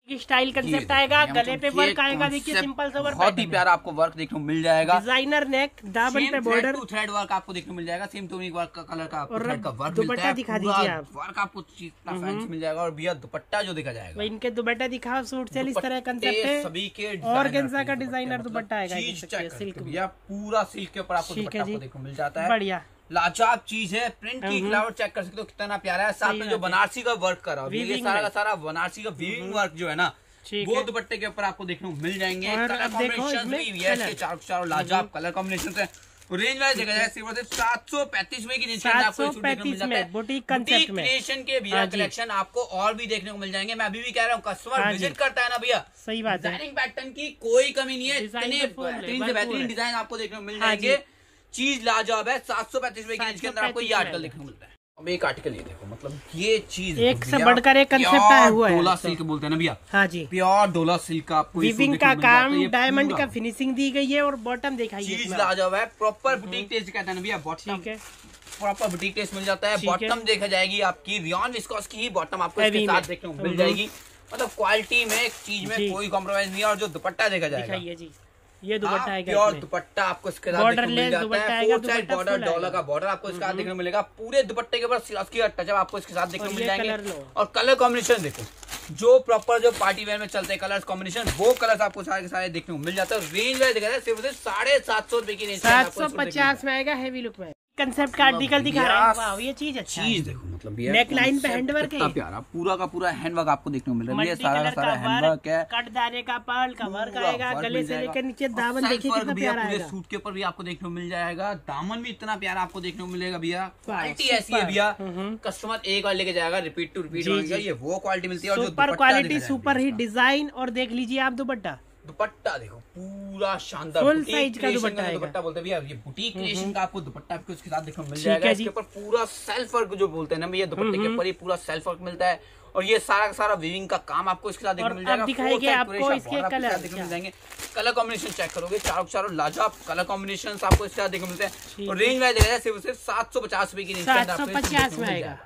स्टाइल कंसेप्ट आएगा, गले पे वर्क आएगा, देखिए सिंपल सा वर्क, बहुत ही प्यारा आपको वर्क देखने को मिल जाएगा। डिजाइनर नेक, दामन पे बॉर्डर, टू थ्रेड वर्क आपको देखने को मिल जाएगा। सेम टू वर्क का कलर का और थ्रेड का वर्क दुपट्टा दिखा दीजिए आप, वर्क आपको इतना फैंसी मिल जाएगा। और भैया दुपट्टा जो देखा जाएगा, इनके दुपट्टा दिखाओ, सूट से इस तरह कंसेप्ट है, सभी के और गेंजा का डिजाइनर दुपट्टा आएगा, सिल्क भैया पूरा सिल्क के ऊपर आपको दुपट्टा देखने को मिल जाता है। बढ़िया लाजवाब चीज है। प्रिंट की फ्लावर चेक कर सकते हो कितना प्यारा है। साथ में जो बनारसी का वर्क करा है, ये सारा का सारा बनारसी का वीविंग वर्क जो है ना, वो दुपट्टे के ऊपर आपको देखने को मिल जाएंगे। कलर कॉम्बिनेशन भी है, चारों चारों लाजवाब कलर कॉम्बिनेशन है। रेंज वाइज देखा जाए सिर्फ सात सौ पैंतीस में की रेंज के अंदर आपको सूट देखने को मिल जाता है। बुटीक कंसेप्ट में क्रिएशन के भैया कलेक्शन आपको और भी देखने को मिल जाएंगे। मैं अभी भी कह रहा हूँ, कस्टमर विजिट करता है ना भैया, सही बात है, डिजाइनिंग पैटर्न की कोई कमी नहीं है। इतने बेहतरीन से बेहतरीन डिजाइन आपको देखने को मिल जाएंगे। चीज लाजवाब है। सात सौ पैंतीस रुपए की रेंज के अंदर आपको ये आर्टिकल देखने को मिलता है। अब एक आर्टिकल ये देखो, मतलब ये चीज एक से बढ़कर एक कंसेप्ट आया हुआ है। डोला सिल्क बोलते हैं ना भैया, हाँ जी, प्योर डोला सिल्क का आपको वीविंग का काम, डायमंड का फिनिशिंग दी गई है, और बॉटम दिखाइए, चीज लाजवाब है। प्रॉपर बुटीक टेस्ट कहते हैं ना भैया, बॉटम प्रॉपर बुटीक टेस्ट मिल जाता है। बॉटम देखा जाएगी आपकी रियॉन विस्कोस की ही बॉटम आपको इसके साथ देखने को मिल जाएगी। मतलब क्वालिटी में एक चीज में कोई कॉम्प्रोमाइज नहीं है। और जो दुपट्टा देखा जाएगा, ये दुपट्टा है, प्योर दुपट्टा आपको इसके साथ देखने को मिल जाता है। फोर साइड बॉर्डर, डॉलर का बॉर्डर आपको इसके साथ देखने को मिलेगा। पूरे दुपट्टे के ऊपर सिरास्की का टचअप आपको इसके साथ देखने को मिल जाएंगे। और कलर कॉम्बिनेशन देखो, जो प्रॉपर जो पार्टी वेयर में चलते हैं कलर्स कॉम्बिनेशन, वो कलर्स आपको सारे के सारे देखने को मिल जाता है। रेंज वाइज देखा जाए सिर्फ साढ़े सात सौ रुपए की रेंज, सात सौ पचास में आएगा। हैवी लुक में कंसेप्ट का आर्टिकल दिखा रहा है। वाह, ये चीज अच्छा चीज देखो, मतलब नेक लाइन पे हैंडवर्क है, प्यारा पूरा का पूरा हैंडवर्क आपको देखने को मिल रहा है। ये सारा का सारा हैंडवर्क है, कट दाने का पर्ल का वर्क आएगा, गले से लेकर नीचे दामन देखिए कितना प्यारा है। पूरे सूट के ऊपर भी आपको देखने को मिल जाएगा। दामन भी इतना प्यारा आपको देखने को मिलेगा भैया। क्वालिटी ऐसी है भैया, कस्टमर एक बार लेके जाएगा, रिपीट टू रिपीट होगा। ये वो क्वालिटी मिलती है। और super quality, super hit design. और देख लीजिए आप दुपट्टा, दुपट्टा देखो पूरा शानदार फुल साइज का दुपट्टा है। दुपट्टा बोलते हैं भैया, ये बुटीक क्रिएशन का आपको दुपट्टा आपको इसके साथ देखने को मिल जाएगा। इसके ऊपर पूरा सेल्फ वर्क जो बोलते हैं ना भैया, दुपट्टे के ऊपर ही पूरा सेल्फ वर्क मिलता है। और ये सारा का सारा वीविंग का काम आपको इसके साथ देखने को मिल जाएगा। दिखाएंगे आपको इसके कलर देखने मिल जाएंगे। कलर कॉम्बिनेशन चेक करोगे, चारों चारों लाजवाब कलर कॉम्बिनेशन आपको इसके साथ देखने को मिलते हैं। और रेंज वाइज देखा जाए सिर्फ सात सौ पचास रुपए की रेंज सात सौ पचास में आएगा।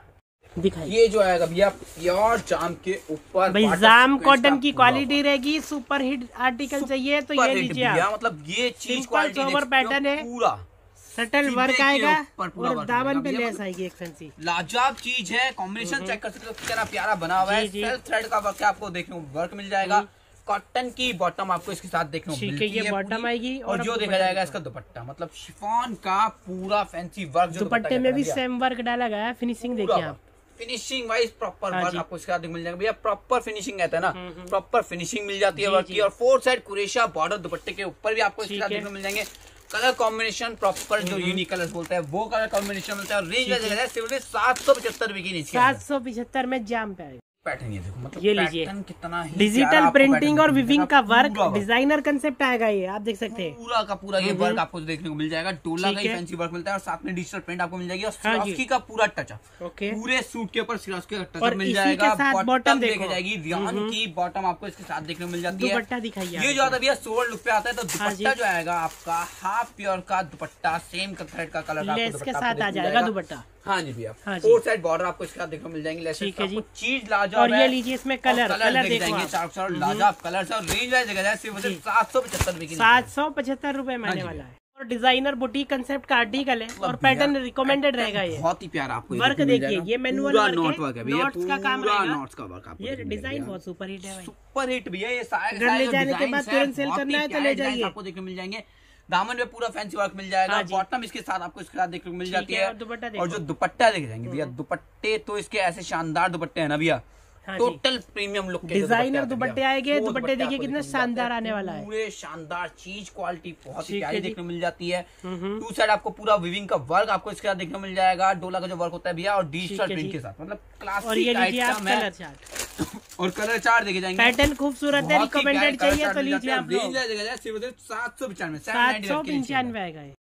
ये जो आएगा भैया प्योर जाम के ऊपर, भाई जाम कॉटन की क्वालिटी रहेगी। सुपर हिट आर्टिकल चाहिए तो ये लीजिए आप। मतलब ये चीज क्वालिटी पैटर्न है, पूरा सटल वर्क आएगा, और दामन पे लेस मतलब आएगी एक फैंसी लाजवाब चीज है। कॉम्बिनेशन चेक कर सकते हो कितना प्यारा बना हुआ है। सेल्फ थ्रेड का वर्क आपको देखने को वर्क मिल जाएगा। कॉटन की बॉटम आपको इसके साथ देखने को मिलती है, ये बॉटम आएगी। और जो देखा जाएगा इसका दुपट्टा, मतलब शिफॉन का पूरा फैंसी वर्क, दुपट्टे में भी सेम वर्क डाला गया है। फिनिशिंग देखिए आप, फिनिशिंग वाइज प्रॉपर वर्क आपको इसके साथ मिल जाएगा भैया। प्रॉपर फिनिशिंग कहते हैं ना, प्रॉपर फिनिशिंग मिल जाती है वर्क की। और फोर साइड कुरेशा बॉर्डर दुपट्टे के ऊपर भी आपको इसके साथ देखने को मिल जाएंगे। कलर कॉम्बिनेशन प्रॉपर जो यूनिक कलर्स बोलते हैं वो कलर कॉम्बिनेशन मिलता है। रेंज सिर्फ सात सौ पचहत्तर रुपए की रेंज, सात सौ पचहत्तर में जाम पे आएगा। पैटर्न ये देखो, मतलब ये लीजिए कितना डिजिटल प्रिंटिंग और विविंग का वर्क, डिजाइनर कंसेप्ट आएगा। ये आप देख सकते हैं, पूरा का पूरा ये वर्क आपको देखने को मिल जाएगा। डोला का ही फैंसी वर्क मिलता है, और साथ में डिजिटल प्रिंट आपको मिल जाएगी। और सिरास्की का पूरा टचअप, पूरे सूट के ऊपर सिरास्की का टचअप मिल जाएगा। बॉटम देखी जाएगी, रियॉन की बॉटम आपको इसके साथ देखने को मिल जाती है। दुपट्टा दिखाइए, ये जो आता है भैया सोवर लुक पे आता है। तो दुपट्टा जो आएगा आपका हाफ प्योर का दुपट्टा, सेम थ्रेड का कलर के साथ आ जाएगा दुपट्टा। हाँ जी भैया, फोर साइड बॉर्डर आपको इसके साथ देखने को मिल जाएंगे। ठीक है जी, चीज लाजवाब। और ये लीजिए इसमें कलर कलर देख जाएंगे, चार चार लाजवाब कलर। और रेंज वाइज देखा जाए सिर्फ सात सौ पचहत्तर रुपए की, सात सौ पचहत्तर रुपए में आने वाला है। और डिजाइनर बुटीक कंसेप्ट का आर्टिकल है, और पैटर्न रिकमेंडेड रहेगा। ये बहुत ही प्यारा आपको वर्क देखिए, ये मैनुअल नोट वर्क है भैया, नोट्स का काम रहेगा, नोट्स का वर्क आपको। ये डिजाइन बहुत सुपर हिट है भाई, सुपर हिट भैया। ये सारे घर ले जाने के बाद तुरंत सेल करना है तो ले जाइए, आपको देखने मिल जाएंगे। दामन में पूरा फैंसी वर्क मिल जाएगा। बॉटम इसके साथ आपको इसके साथ देखने को मिल जाती है। और जो दुपट्टा देखे जाएंगे भैया, दुपट्टे तो इसके ऐसे शानदार दुपट्टे हैं ना भैया, टोटल प्रीमियम लुक के डिजाइनर दुपट्टे आएंगे। दुपट्टे देखिए कितना शानदार आने वाला है, पूरे शानदार चीज, क्वालिटी बहुत ही प्यारी देखने को मिल जाती है। टू साइड आपको पूरा विविंग का वर्क आपको इसके साथ देखने को मिल जाएगा। डोला का जो वर्क होता है भैया, और डिजिटल प्रिंट के साथ, मतलब क्लासिक आइटम है। और कलर चार्ट देखे जाएंगे, पैटर्न खूबसूरत है, रिकमेंडेड चाहिए तो लीजिए आप लोग। सात सौ पचानवे सात सौ पंचानवे आएगा।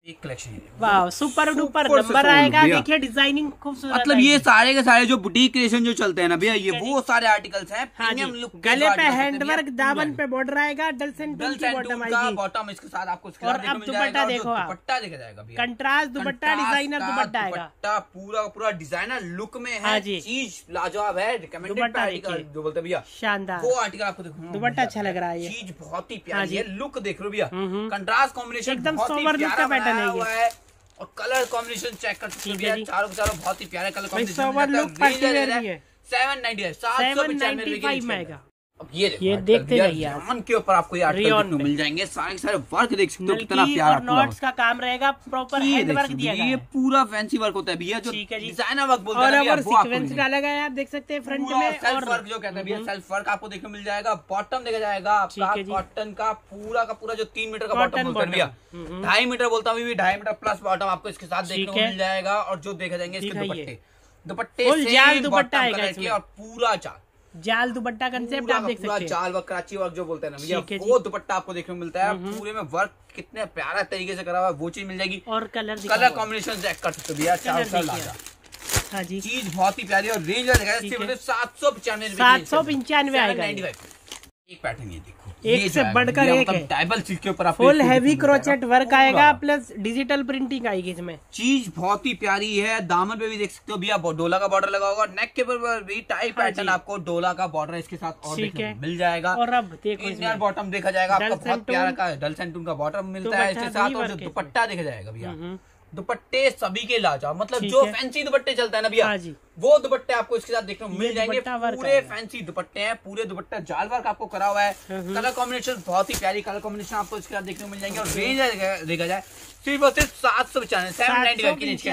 एक कलेक्शन वाह, सुपर डुपर नंबर आएगा। देखिए डिजाइनिंग खूबसूरत, मतलब ये सारे के सारे जो बुटीक क्रिएशन जो चलते हैं ना भैया, ये वो सारे आर्टिकल्स हैं। हाँ जी, गले पे हैंडवर्क, दामन पे बॉर्डर आएगा, डल सेंटून की बॉटम आएगी, बॉटम इसके साथ आपको इसके और अब दुपट्टा देखो, दुपट्टा देखा जाएगा भैया, कंट्रास्ट दुपट्टा, डिजाइनर दुपट्टा आएगा, पूरा पूरा डिजाइनर लुक में है। चीज लाजवाब है, रिकमेंडेड आर्टिकल जो बोलते हैं भैया, शानदार वो आर्टिकल आपको देखो, दुपट्टा अच्छा लग रहा है, चीज बहुत ही प्यारी है, लुक देख रहे हो भैया, कंट्रास्ट कॉम्बिनेशन एकदम सोबर लुक का पैटर्न है ये, और कलर कॉम्बिनेशन चेक कर सकते हैं, चारों के चारों बहुत ही प्यारे कलर कॉम्बिनेशन। सेवन नाइनटी सात सौ पचानवे में आएगा। अब ये ये देखते जाइए, दामन के ऊपर आपको ये आर्टिकल मिल जाएंगे, सारे सारे वर्क देख सकते हो कितना प्यारा, और नॉट्स का काम रहेगा, प्रॉपर हैंड वर्क दिया गया है, ये पूरा फैंसी वर्क होता है भैया, जो डिजाइनर वर्क बोलते हैं, और सीक्वेंस डाला गया है, आप देख सकते हैं फ्रंट में, सेल्फ वर्क जो कहते हैं भैया, सेल्फ वर्क आपको देखने को मिल जाएगा। बॉटम देखा जाएगा आपका कॉटन का, पूरा का पूरा जो तीन मीटर का बॉटम बोलते हैं भैया, ढाई मीटर बोलता हूँ, ढाई मीटर प्लस बॉटम आपको इसके साथ देखने को मिल जाएगा। और जो देखा जाएंगे इसके दुपट्टे, दुपट्टे दुपट्टा आएगा, और पूरा चाल जाल दुपट्टा कंसेप्ट आप देख सकते हैं, जाल वर्क, कराची वर्क जो बोलते हैं ना भैया, वो दुपट्टा आपको देखने को मिलता है। पूरे में वर्क कितने प्यारा तरीके से करा हुआ है, वो चीज मिल जाएगी। और कलर कलर कॉम्बिनेशन चेक कर सकते हो भैया, चार कलर लाजा। हाँ जी, चीज बहुत ही प्यारी, और रेंज सिर्फ सात सौ पचानवे सात सौ पंचानवे आएगा। एक पैटर्न ये देखो, एक से बढ़कर एक है, डायबल चीज के ऊपर फुल हैवी क्रोचेट वर्क आएगा, प्लस डिजिटल प्रिंटिंग आएगी इसमें। चीज बहुत ही प्यारी है, दामन पे भी देख सकते हो भैया, डोला का बॉर्डर लगा होगा, नेक के ऊपर भी टाई पैटर्न आपको डोला का बॉर्डर इसके साथ और देखने मिल जाएगा। और अब देखो इंडियन बॉटम देखा जाएगा आपका, बहुत प्यारा का डल सेंटून का बॉटम मिलता है इसके साथ, और जो दुपट्टा देखा जाएगा भैया, दुपट्टे सभी के लाजवाब, मतलब जो फैंसी दुपट्टे चलता है ना भैया, वो दुपट्टे आपको इसके साथ देखने को मिल जाएंगे। पूरे फैंसी दुपट्टे हैं, पूरे दुपट्टा जाल वर्क आपको करा हुआ है, कलर कॉम्बिनेशन बहुत ही प्यारी कलर कॉम्बिनेशन आपको इसके साथ देखने को मिल जाएंगे। और रेंज देखा जाए सिर्फ और सिर्फ सात सौ पचानवे सेवन नाइन्टी फाइव की रेंज के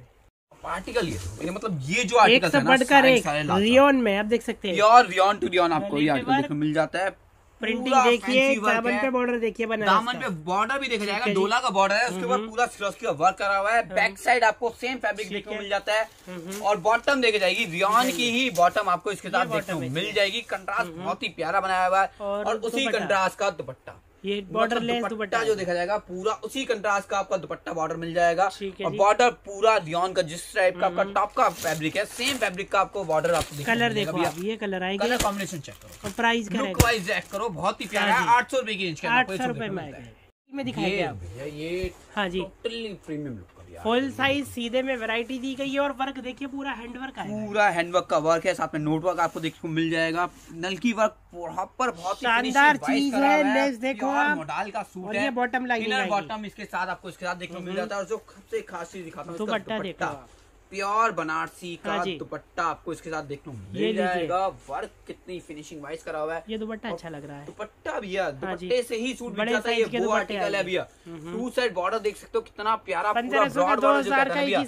अंदर आर्टिकल, ये मतलब ये जो आर्टिकल है ना, रियोन में आप देख सकते हैं, प्योर रियोन टू रियोन आपको ये आर्टिकल देखने को मिल जाता है। प्रिंटिंग देखिए, दामन पे बॉर्डर देखिए, दामन पे बॉर्डर भी देखा जाएगा, डोला का बॉर्डर है, उसके ऊपर पूरा सिरोस्की का वर्क करा हुआ है। बैक साइड आपको सेम फैब्रिक देखने को मिल जाता है, और बॉटम देखी जाएगी रियोन की ही बॉटम आपको इसके साथ देखने को मिल जाएगी। कंट्रास्ट बहुत ही प्यारा बनाया हुआ है, और उसी कंट्रास्ट का दुपट्टा, ये बॉर्डर लेस दुपट्टा जो देखा जाएगा, पूरा उसी कंट्रास्ट का आपका दुपट्टा बॉर्डर मिल जाएगा। और बॉर्डर पूरा रियोन का, जिस टाइप का आपका टॉप का फैब्रिक है, सेम फैब्रिक का आपको बॉर्डर आपको कलर देखो, ये कलर आएगा, कलर कॉम्बिनेशन चेक करो, और प्राइस लुक वाइज चेक करो, बहुत ही प्यारा है। आठ सौ रुपए की रेंज के आठ सौ रुपए में में दिखाएगा ये। हाँ जी, totally premium look, full size सीधे में वैरायटी दी गई है, और वर्क देखिए पूरा हैंडवर्क है, पूरा हैंडवर्क का वर्क है, साथ में नोट वर्क आपको देखने को मिल जाएगा, नलकी वर्क प्रॉपर, बहुत शानदार चीज है। लेस देखो आप, मॉडल का सूट है, बॉटम लाइनिंग बॉटम इसके साथ आपको इसके साथ देखने को मिल जाता है। और जो सबसे खास चीज दिखाता हूँ, दुपट्टा देखो, प्योर बनारसी का दुपट्टा आपको इसके साथ देखने को मिल जाएगा। वर्क कितनी फिनिशिंग वाइज करा हुआ है, ये दुपट्टा अच्छा लग रहा है, दुपट्टा भैया दुपट्टे से ही सूट मिल जाता है। ये वो आर्टिकल है भैया, टू साइड बॉर्डर देख सकते हो कितना प्यारा, पूरा ब्रॉड बॉर्डर जो कहते हैं भैया,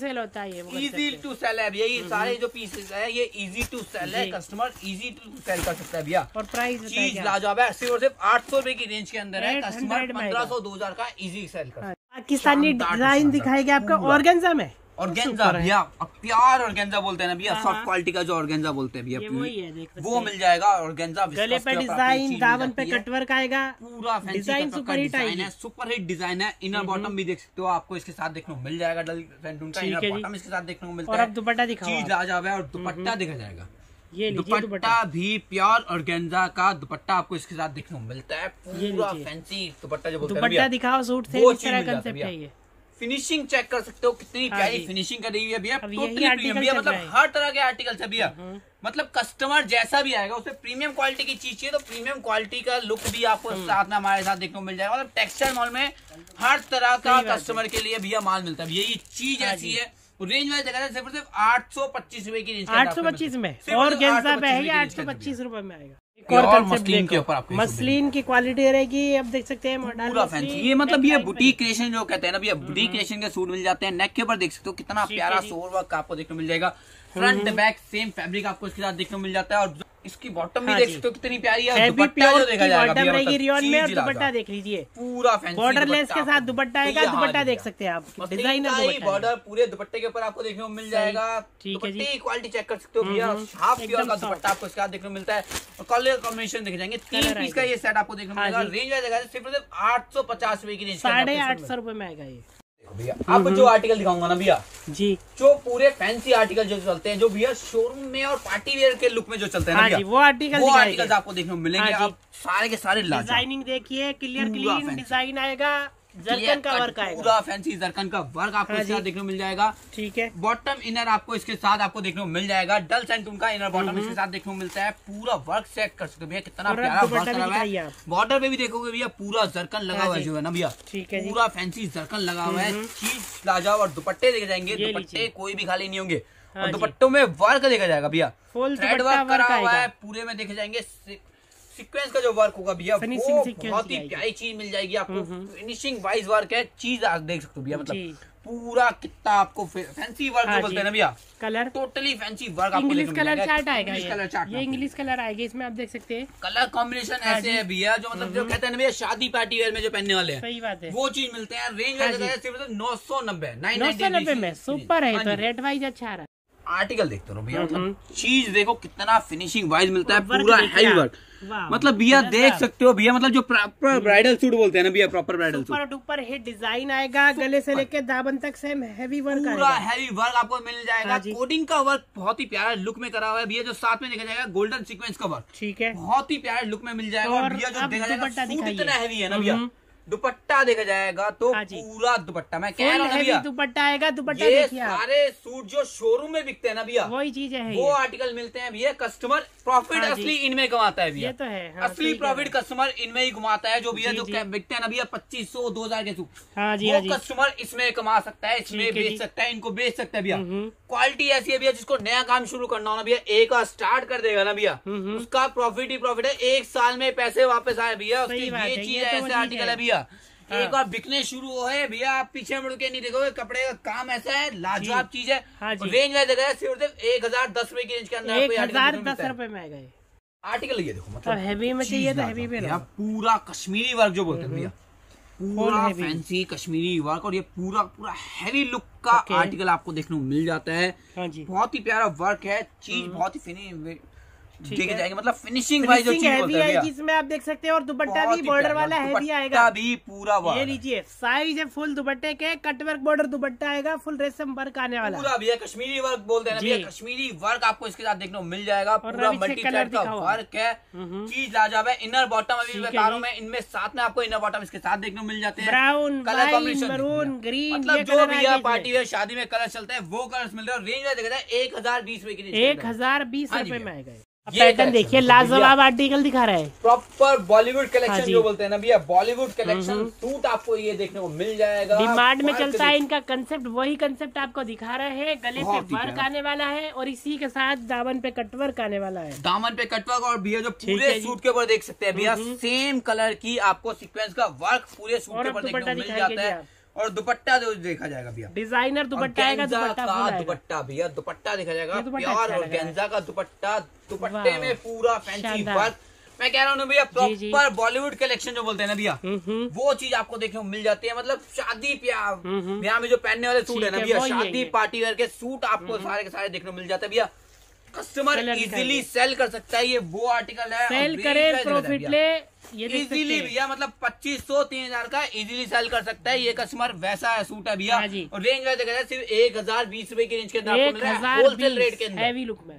इजी टू सेल है भैया। ये सारे जो पीसेस है ये इजी टू सेल है, कस्टमर इजी टू सेल कर सकता है भैया। और प्राइस चीज लाजवाब है, सिर्फ और सिर्फ आठ सौ रुपए की रेंज के अंदर है, कस्टमर पंद्रह सौ दो हजार का इजी सेल कर। पाकिस्तानी डिजाइन दिखाएगा आपका ऑर्गेन्जा में, ऑर्गेन्जा भैया, प्यार ऑर्गेन्जा बोलते हैं ना भैया, सॉफ्ट क्वालिटी का जो ऑर्गेन्जा बोलते हैं भैया, वो मिल जाएगा। ऑर्गेन्जा गले पे डिजाइन, दामन पे कटवर्क आएगा, पूरा डिजाइन सुपर हिट है, सुपर हिट डिजाइन है। इनर बॉटम भी देख सकते हो, आपको इसके साथ देखने को मिल जाएगा, डल सेंटून का इनर बॉटम इसके साथ देखने को मिलता है। और अब दुपट्टा दिखाओ, चीज लाजवाब है, और दुपट्टा देखा जाएगा, ये दुपट्टा भी प्योर ऑर्गेन्जा का दुपट्टा आपको इसके साथ देखने को मिलता है, पूरा फैंसी दुपट्टा जो बोलते हैं। दुपट्टा दिखाओ, सूट से इस तरह कांसेप्ट है ये। फिनिशिंग चेक कर सकते हो, कितनी प्यारी फिनिशिंग कर रही है भैया, टोटली प्रीमियम भैया, मतलब हर तरह के आर्टिकल्स है भैया। मतलब कस्टमर जैसा भी आएगा उसे प्रीमियम क्वालिटी की चीज चाहिए, तो प्रीमियम क्वालिटी का लुक भी आपको साथ में हमारे साथ देखने को मिल जाएगा। मतलब टेक्सटाइल मॉल में हर तरह का कस्टमर के लिए भैया माल मिलता है। यही चीज ऐसी है, रेंज वाइज देखा जाए सिर्फ सिर्फ आठ सौ पच्चीस रुपए की रेंज, आठ सौ पच्चीस में, और गेंजा पे है आठ सौ पच्चीस रुपए में आएगा। और मसलिन के ऊपर आपको मसलिन की क्वालिटी रहेगी, अब देख सकते हैं पूरा फैंसी। ये मतलब ये बुटीक क्रिएशन जो कहते हैं ना भैया, बुटीक क्रिएशन के सूट मिल जाते हैं। नेक के ऊपर देख सकते हो कितना प्यारा सोर वर्क आपको देखने को मिल जाएगा, फ्रंट बैक सेम फैब्रिक आपको इसके साथ देखने को मिल जाता है। और इसकी बॉटम भी देख सकते हो कितनी प्यारी है, दुपट्टा जो देखा जाएगा बॉटम रहेगी रियोन में, और दुपट्टा देख लीजिए पूरा फैंसी बॉर्डर लेस के साथ दुपट्टा आएगा, दुपट्टा देख सकते हैं आप, डिजाइनर बॉर्डर पूरे दुपट्टे के ऊपर आपको देखने को मिल जाएगा। दुपट्टे की क्वालिटी चेक कर सकते हो भैया, हाफ प्योर का दुपट्टा आपको इसके साथ देखने को मिलता है, और कलर कॉम्बिनेशन देखे जाएंगे। तीन पीस का ये सेट आपको देखने को मिलेगा, रेंज वाइज रेंज सिर्फ आठ सौ पचास रुपए की रेंज, साढ़े आठ सौ रुपए में आएगा ये भैया। अब जो आर्टिकल दिखाऊंगा ना भैया जी, जो पूरे फैंसी आर्टिकल जो चलते हैं, जो भैया शोरूम में और पार्टी वेयर के लुक में जो चलते हैं ना भैया, वो आर्टिकल वो आर्टिकल्स आपको देखने को मिलेंगे। अब सारे के सारे डिजाइनिंग देखिए, क्लियर क्लीन डिजाइन आएगा, जरकन का वर्क आएगा, पूरा फैंसी जरकन का वर्क आपको इसके साथ देखने को मिल जाएगा। ठीक है, बॉटम इनर आपको इसके साथ आपको देखने को मिल जाएगा, डल सेंटून का इनर बॉटम इसके साथ देखने को मिलता है। पूरा वर्क सेट कर सकते हो भैया, कितना प्यारा वर्क करा हुआ है। बॉर्डर पे भी देखोगे भैया पूरा जरकन लगा हुआ है जो है ना भैया, पूरा फैंसी जरकन लगा हुआ है। चीज लाजवाब। और दुपट्टे देखे जाएंगे, दुपट्टे कोई भी खाली नहीं होंगे, और दुपट्टों में वर्क देखा जाएगा भैया, थ्रेड वर्क करा हुआ है पूरे में देखे जाएंगे। सीक्वेंस का जो वर्क होगा भैया वो बहुत ही प्यारी चीज मिल जाएगी आपको। फिनिशिंग वाइज वर्क है, चीज आप देख सकते हो भैया, मतलब पूरा कितना आपको फैंसी वर्क जो बोलते हैं ना भैया, कलर टोटली फैंसी वर्क आपको इंग्लिश कलर चार्ट आएगा, ये इंग्लिश कलर आएगा, इसमें आप देख सकते हैं कलर कॉम्बिनेशन ऐसे है भैया, जो मतलब जो कहते हैं ना भैया शादी पार्टी वेयर में जो पहनने वाले हैं, सही बात है, वो चीज मिलते हैं। रेंज सिर्फ नौ सौ नब्बे नौ सौ नब्बे में सुपर है, तो रेट वाइज अच्छा आ रहा है। आर्टिकल देखते रहो भैया, मतलब चीज देखो कितना फिनिशिंग वाइज मिलता है, पूरा हैवी वर्क, मतलब भैया देख सकते हो भैया, मतलब जो प्रॉपर ब्राइडल सूट बोलते हैं ना भैया, प्रॉपर ब्राइडल सूट, ऊपर ऊपर हिट डिजाइन आएगा, गले से लेके दामन तक सेम हैवी वर्क आएगा, पूरा हैवी वर्क आपको मिल जाएगा। कोडिंग का वर्क बहुत ही प्यारा लुक में करा हुआ है भैया, जो साथ में देखा जाएगा गोल्डन सीक्वेंस का वर्क, ठीक है, बहुत ही प्यारा लुक में मिल जाएगा। और भैया जो देखा जाएगा सूट इतना हैवी है ना भैया, दुपट्टा देखा जाएगा तो पूरा दुपट्टा, मैं कह रहा हूँ भैया दुपट्टा आएगा, दुपट्टा ये सारे सूट जो शोरूम में बिकते हैं ना भैया, वही चीज है, वो आर्टिकल मिलते हैं भैया। कस्टमर प्रॉफिट असली इनमें कमाता है भैया, ये तो है, असली प्रॉफिट कस्टमर इनमें ही कमाता है। जो भैया जो बिकते हैं ना भैया पच्चीस सौ दो हजार के सूट, वो कस्टमर इसमें कमा सकता है, इसमें बेच सकता है, इनको बेच सकता है भैया। क्वालिटी ऐसी है भैया, जिसको नया काम शुरू करना हो ना भैया, एक बार स्टार्ट कर देगा ना भैया, उसका प्रॉफिट ही प्रॉफिट है, एक साल में पैसे वापस आए भैया। ये चीज ऐसे आर्टिकल है भैया, एक बार बिकने शुरू हो है भैया, आप पीछे मुड़ के नहीं देखोगे, कपड़े का काम ऐसा है, लाजवाब चीज है। रेंज वाइज देखा सिर्फ एक हजार दस रुपए की रेंज के अंदर, एक हजार दस रुपए में आएगा आर्टिकल। ये देखो मतलब हैवी में चाहिए तो हैवी में, पूरा कश्मीरी वर्क जो बोलते हैं भैया, पूरा फैंसी कश्मीरी वर्क, और ये पूरा पूरा हैवी लुक का आर्टिकल आपको देखने को मिल जाता है। बहुत ही प्यारा वर्क है, चीज बहुत ही फिनिश देखे जाएंगे, मतलब फिनिशिंग वाइज जो चीज होता है जिसमें आप देख सकते हैं। और दुपट्टा भी बॉर्डर वाला हैवी आएगा, भी पूरा ये लीजिए, साइज है फुल दुपट्टे के, कटवर्क बॉर्डर दुपट्टा आएगा, फुल रेशम वर्क आने वाला पूरा भैया, कश्मीरी वर्क बोलते हैं ना भैया, कश्मीरी वर्क आपको इसके साथ देखने को मिल जाएगा। पूरा मल्टी थ्रेड का वर्क है, चीज लाजवाब है। इनर बॉटम अभी बता रहा हूँ मैं, इनमें साथ में आपको इनर बॉटम इसके साथ देखने को मिल जाते हैं, brown colour combination, maroon green, मतलब जो भैया पार्टी वेयर शादी में कलर चलते हैं वो कलर मिल रहे हैं। रेंज में देखा जाए एक हजार बीस रुपए की, एक हजार बीस रुपए में आएगा। पैटर्न देखिए, लाजवाब आर्टिकल दिखा रहा है, प्रॉपर बॉलीवुड कलेक्शन जो बोलते हैं ना भैया, बॉलीवुड कलेक्शन सूट आपको ये देखने को मिल जाएगा। डिमांड में चलता है इनका कंसेप्ट, वही कंसेप्ट आपको दिखा रहे हैं। गले पे वर्क आने वाला है, और इसी के साथ दामन पे कटवर्क आने वाला है, दामन पे कटवर्क। और भैया जो पूरे सूट के ऊपर देख सकते हैं भैया, सेम कलर की आपको सीक्वेंस का वर्क पूरे सूट के ऊपर देखने को मिल जाता है। और दुपट्टा जो देखा जाएगा भैया, डिजाइनर दुपट्टा आएगा, दुपट्टा का दुपट्टा भैया, दुपट्टा देखा जाएगा प्योर ऑर्गेन्जा का दुपट्टा, दुपट्टे में पूरा फैंसी वर्क। मैं कह रहा हूँ भैया, प्रॉपर बॉलीवुड कलेक्शन जो बोलते हैं ना भैया, वो चीज आपको देखने को मिल जाती है। मतलब शादी ब्याह में जो पहनने वाले सूट है ना भैया, शादी पार्टी वेयर के सूट आपको सारे के सारे देखने को मिल जाते हैं भैया। कस्टमर इजीली सेल कर सकता है, ये वो आर्टिकल है, सेल करे प्रॉफिट ले, ये इजीली भैया, मतलब पच्चीस सौ तीन हजार का इजीली सेल कर सकता है ये कस्टमर। वैसा है सूट है भैया, और रेंज वाइज देखा जाए सिर्फ एक हजार बीस रुपए की रेंज के अंदर आपको मिल रहा है, होलसेल रेट के अंदर, हैवी लुक में।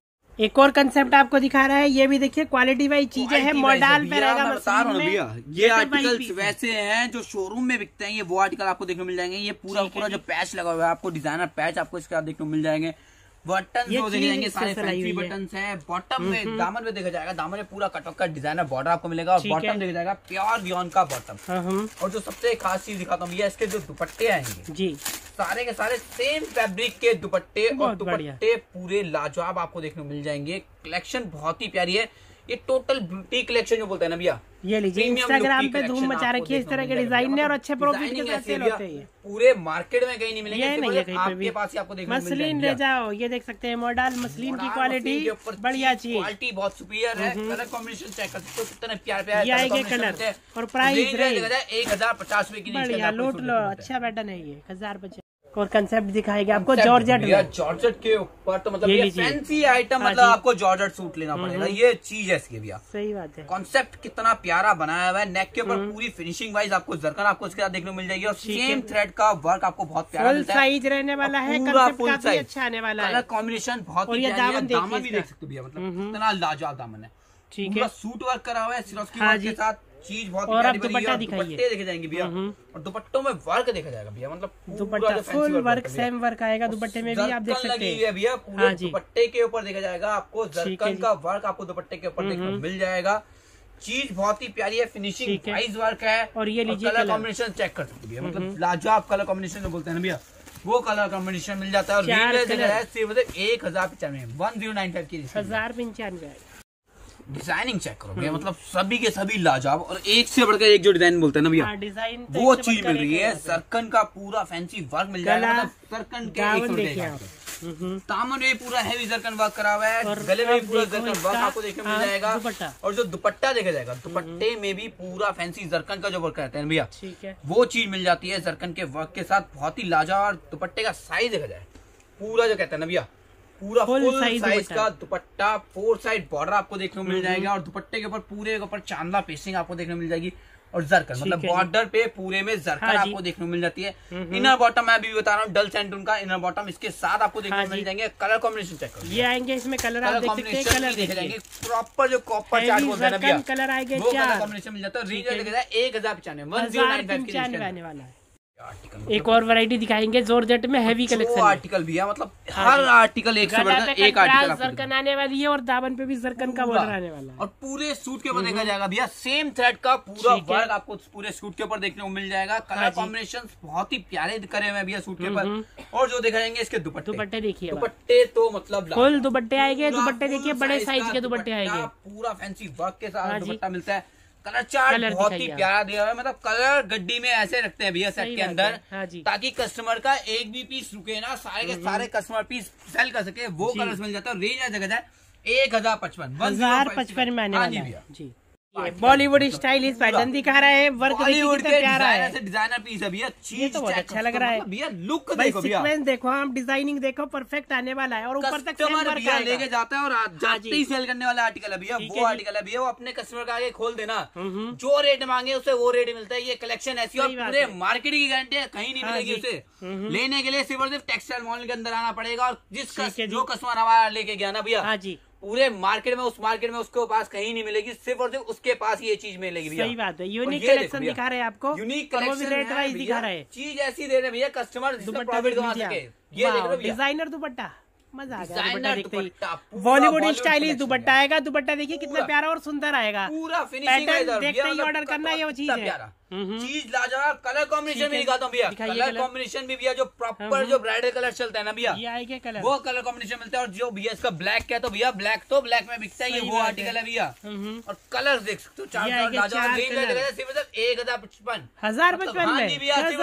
एक और कंसेप्ट आपको दिखा रहा है, ये भी देखिए क्वालिटी वाइज चीजें हैं, मॉडल पे रहेगा। मैं बता रहा हूँ भैया, ये आर्टिकल्स वैसे हैं जो शोरूम में बिकते हैं, ये वो आर्टिकल आपको देखने को मिल जाएंगे। ये पूरा पूरा जो पैच लगा हुआ है, आपको डिजाइनर पैच आपको इसके साथ देखने को मिल जाएंगे। बटन जो देखे जाएंगे सारे फैंसी बटन है। बॉटम में दामन में देखा जाएगा, दामन में पूरा कटवर्क का डिजाइनर बॉर्डर आपको मिलेगा, और बॉटम देखा जाएगा प्योर बियॉन का बॉटम। और जो सबसे खास चीज दिखाता हूँ भैया, इसके जो दुपट्टे आएंगे जी, सारे के सारे सेम फैब्रिक के दुपट्टे, और दुपट्टे पूरे लाजवाब आपको देखने को मिल जाएंगे। कलेक्शन बहुत ही प्यारी है, ये टोटल ब्यूटी कलेक्शन जो बोलते हैं ना भैया। ये लीजिए, इंस्टाग्राम पे धूम मचा रखी है इस तरह के डिजाइन ने, और अच्छे प्रॉफिट के साथ सेल होते हैं। पूरे मार्केट में कहीं नहीं मिलेंगे, ये नहीं है कहीं पे भी, आपके पास ही आपको देखने को मिल जाएगा। मसलिन ले जाओ, ये देख सकते हैं मॉडल मसलिन की क्वालिटी बढ़िया चीज, क्वालिटी बहुत सुपीरियर है। कलर कॉम्बिनेशन चेक कर सकते हो, कितने प्यारे प्यारे आएंगे कलर, और प्राइस एक हजार पचास रुपए की, बढ़िया लूट लो, अच्छा पैटर्न है ये, हजार पचास। और कंसेप्ट दिखाएंगे आपको जॉर्जेट में, जॉर्जेट के ऊपर तो मतलब ये फैंसी आइटम, मतलब आपको जॉर्जेट सूट लेना पड़ेगा, ये चीज ऐसी है भैया। सही बात है। कॉन्सेप्ट कितना प्यारा बनाया हुआ है, नेक के ऊपर पूरी फिनिशिंग वाइज आपको जरकन आपको इसके साथ देखने को मिल जाएगी, और सेम थ्रेड का वर्क आपको बहुत प्यारा मिलता है, साइज रहने वाला है, पूरा फुल साइज अच्छा आने वाला है, कलर कॉम्बिनेशन बहुत ही प्यारा है। दामन भी देख सकते हो भैया, मतलब कितना लाजवाब दामन है, ठीक है, सूट वर्क करा हुआ है सिरोस्की वर्क के साथ, चीज बहुत और अब दुपट्टा दिखाइए, दुपट्टे देखे जाएंगे भैया, और दुपट्टों में वर्क देखा जाएगा भैया, मतलब dupatta full work same work आएगा दुपट्टे में भी, आप देख सकते हैं भैया। पूरे दुपट्टे के ऊपर देखा जाएगा आपको जरकन का वर्क, आपको दुपट्टे के ऊपर देखने को मिल जाएगा, चीज बहुत ही प्यारी है, फिनिशिंग वाइज वर्क है, और ये लीजिए कलर कॉम्बिनेशन चेक कर सकते हैं, मतलब लाजवाब कलर कॉम्बिनेशन जो बोलते हैं ना भैया, वो कलर कॉम्बिनेशन मिल जाता है, और सिर्फ एक हजार पिचानवे वन जीरो नाइन फाइव की हजार पंचानवे। डिजाइनिंग चेक करो भैया, मतलब सभी के सभी लाजवाब, और एक से बढ़कर एक जो डिजाइन बोलते हैं ना भैया, डिजाइन वो चीज मिल रही है, जरकन का पूरा फैंसी वर्क मिल जाएगा, मतलब जरकन के दामन में पूरा हैवी जरकन वर्क करा हुआ है, गले में पूरा जरकन वर्क आपको देखने को मिल जाएगा, और जो दुपट्टा देखा जाएगा दुपट्टे में भी पूरा फैंसी जरकन का जो वर्क रहता है भैया, ठीक है, वो चीज मिल जाती है जरकन के वर्क के साथ, बहुत ही लाजवाब। और दुपट्टे का साइज देखा जाए पूरा जो कहते हैं ना भैया, पूरा फुल साइज का दुपट्टा, फोर साइड बॉर्डर आपको देखने को मिल जाएगा, और दुपट्टे के ऊपर पूरे के ऊपर चांदला पेस्टिंग आपको देखने को मिल जाएगी, और जरकन मतलब बॉर्डर पे पूरे में जरकन हाँ आपको देखने को मिल जाती है। इनर बॉटम मैं अभी बता रहा हूँ, डल सेंटून का इनर बॉटम इसके साथ आपको देखने को हाँ मिल जाएंगे। कलर कॉम्बिनेशन चेक करो, ये आएंगे इसमें कलर, आप देख सकते हैं, कलर देख जाएंगे प्रॉपर जो कॉपर चार्ट बोलते हैं ना भैया, कलर आएंगे, वो कलर कॉम्बिनेशन मिल जाता है। रेंज देखा जाए एक हजार पचानवे वन जीरो नाइन फाइव की आने वाला है। एक और वैरायटी दिखाएंगे जॉर्जेट में हैवी कलेक्शन आर्टिकल भैया, मतलब हर आर्टिकल एक से बढ़कर एक आर्टिकल जरकन आने वाली है, और दामन पे भी जरकन का बॉर्डर आने वाला है, और पूरे सूट के ऊपर देखा जाएगा भैया सेम थ्रेड का पूरा वर्क आपको पूरे सूट के ऊपर देखने को मिल जाएगा। कलर कॉम्बिनेशन बहुत ही प्यारे करे हुए भैया सूट के ऊपर, और जो देखा जाएंगे इसके दुपट्टे, दुपट्टे देखिए, दुपट्टे तो मतलब फुल दुपट्टे आएंगे, दुपट्टे देखिए बड़े साइज के दुपट्टे आएंगे, पूरा फैंसी वर्क के साथ दुपट्टा मिलता है। कलर चार्ट बहुत ही प्यारा दिया हुआ है, मतलब कलर गड्डी में ऐसे रखते हैं भैया सेट के अंदर, ताकि कस्टमर का एक भी पीस रुके ना, सारे के सारे कस्टमर पीस सेल कर सके, वो कलर्स मिल जाता है। रेंज जगह जाए एक हजार पचपन हजार पचपन में आने वाला है जी। बॉलीवुड स्टाइलिश पैटर्न दिखा रहा है, वर्क बॉलीवुड के प्यारा है, डिजाइनर पीस है भैया, चीज तो बहुत अच्छा लग रहा है भैया, लुक देखो भैया, सीक्वेंस देखो, हम डिजाइनिंग देखो, परफेक्ट आने वाला है, और ऊपर तक भैया लेके जाता है, और जाते ही सेल करने वाला आर्टिकल है भैया, वो आर्टिकल है भैया, वो अपने कस्टमर का आगे खोल देना, जो रेट मांगे उसे वो रेट मिलता है। ये कलेक्शन ऐसी और पूरे मार्केट की गारंटी है, कहीं नहीं मिलेगी उसे। लेने के लिए सिर्फ और सिर्फ टेक्सटाइल मॉल के अंदर आना पड़ेगा, और जिस जो कस्टमर हमारा लेके गया ना भैया, पूरे मार्केट में उस मार्केट में उसके पास कहीं नहीं मिलेगी, सिर्फ और सिर्फ उसके पास ये चीज मिलेगी भैया। सही बात है, यूनिक कलेक्शन दिखा रहे हैं आपको, यूनिक कलेक्शन रेट वाइज दिखा रहे हैं, चीज ऐसी दे रहे भैया कस्टमर जिसमें प्रॉफिट कमा सके। ये देख लो डिजाइनर दुपट्टा, मजा आ गया दुपट्टा देखते ही, बॉलीवुड स्टाइलिश दुपट्टा आएगा, दुपट्टा देखिए कितना प्यारा और सुंदर आएगा, पूरा फिनिशिंग देखते ही ऑर्डर करना है, वो चीज है चीज लाजवाब। कलर कॉम्बिनेशन भी दिखाता हूँ भैया, कलर कॉम्बिनेशन भी भैया जो प्रॉपर जो ब्राइडल कलर चलता है ना भैया, ये आएगा कलर, वो कलर कॉम्बिनेशन मिलता है। और जो भैया इसका ब्लैक क्या, तो भैया ब्लैक तो ब्लैक में बिकता है, ये वो आर्टिकल है भैया, और कलर देख सकते हो चार लाजवाब। सिर्फ एक हजार पचपन हजार पचपन में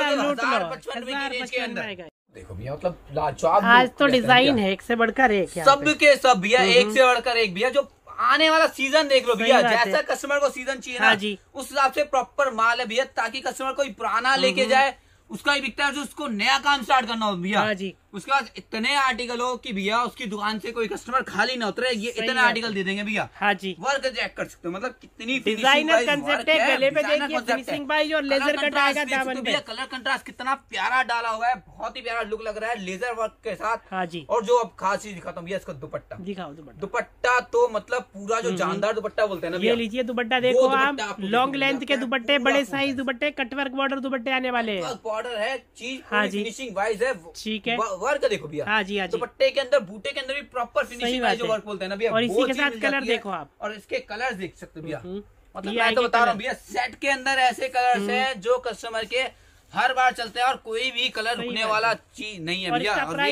हजार पचपन के अंदर देखो भैया, मतलब लाजवाब। आज तो डिजाइन है एक से बढ़कर एक, सब के सब भैया एक से बढ़कर एक भैया। जो आने वाला सीजन देख लो भैया, जैसा कस्टमर को सीजन चाहिए ना उस हिसाब से प्रॉपर माल है भैया, ताकि कस्टमर कोई पुराना लेके जाए उसका ही बिकता है, जो उसको नया काम स्टार्ट करना हो भैया, उसके बाद इतने आर्टिकल हो कि भैया उसकी दुकान से कोई कस्टमर खाली ना उतरे, ये इतने आर्टिकल दे देंगे भैया। हाँ जी, वर्क चेक कर सकते हो, मतलब कितनी डिजाइनर कंसेप्ट है, गले पे देखिए फिनिशिंग वाइज, और लेजर कट आएगा दामन पे, कलर कंट्रास्ट कितना प्यारा डाला हुआ है, बहुत ही प्यारा लुक लग रहा है लेजर वर्क के साथ। हाँ जी, और जो अब खास चीज दिखाता हूँ भैया, इसका दुपट्टा दिखाओ। दुपट्टा दुपट्टा तो मतलब पूरा जो जानदार दुपट्टा बोलते हैं ना, ये लीजिए दुपट्टा देखो आप, लॉन्ग लेंथ के दुपट्टे, बड़े साइज दुपट्टे, कटवर्क बॉर्डर दुपट्टे आने वाले हैं, बॉर्डर है, चीज फिनिशिंग वाइज है, ठीक है। वर्क देखो भैया, हाँ जी, हाँ जी, दुपट्टे के अंदर बूटे के अंदर भी प्रॉपर फिनिशिंग वाइज जो वर्क बोलते हैं ना भैया, और इसी के साथ कलर देखो आप, और इसके कलर देख सकते हो भैया, मतलब मैं तो बता रहा हूँ भैया, सेट के अंदर ऐसे कलर्स हैं जो कस्टमर के हर बार चलते हैं, और कोई भी कलर रुकने वाला चीज नहीं है भैया। और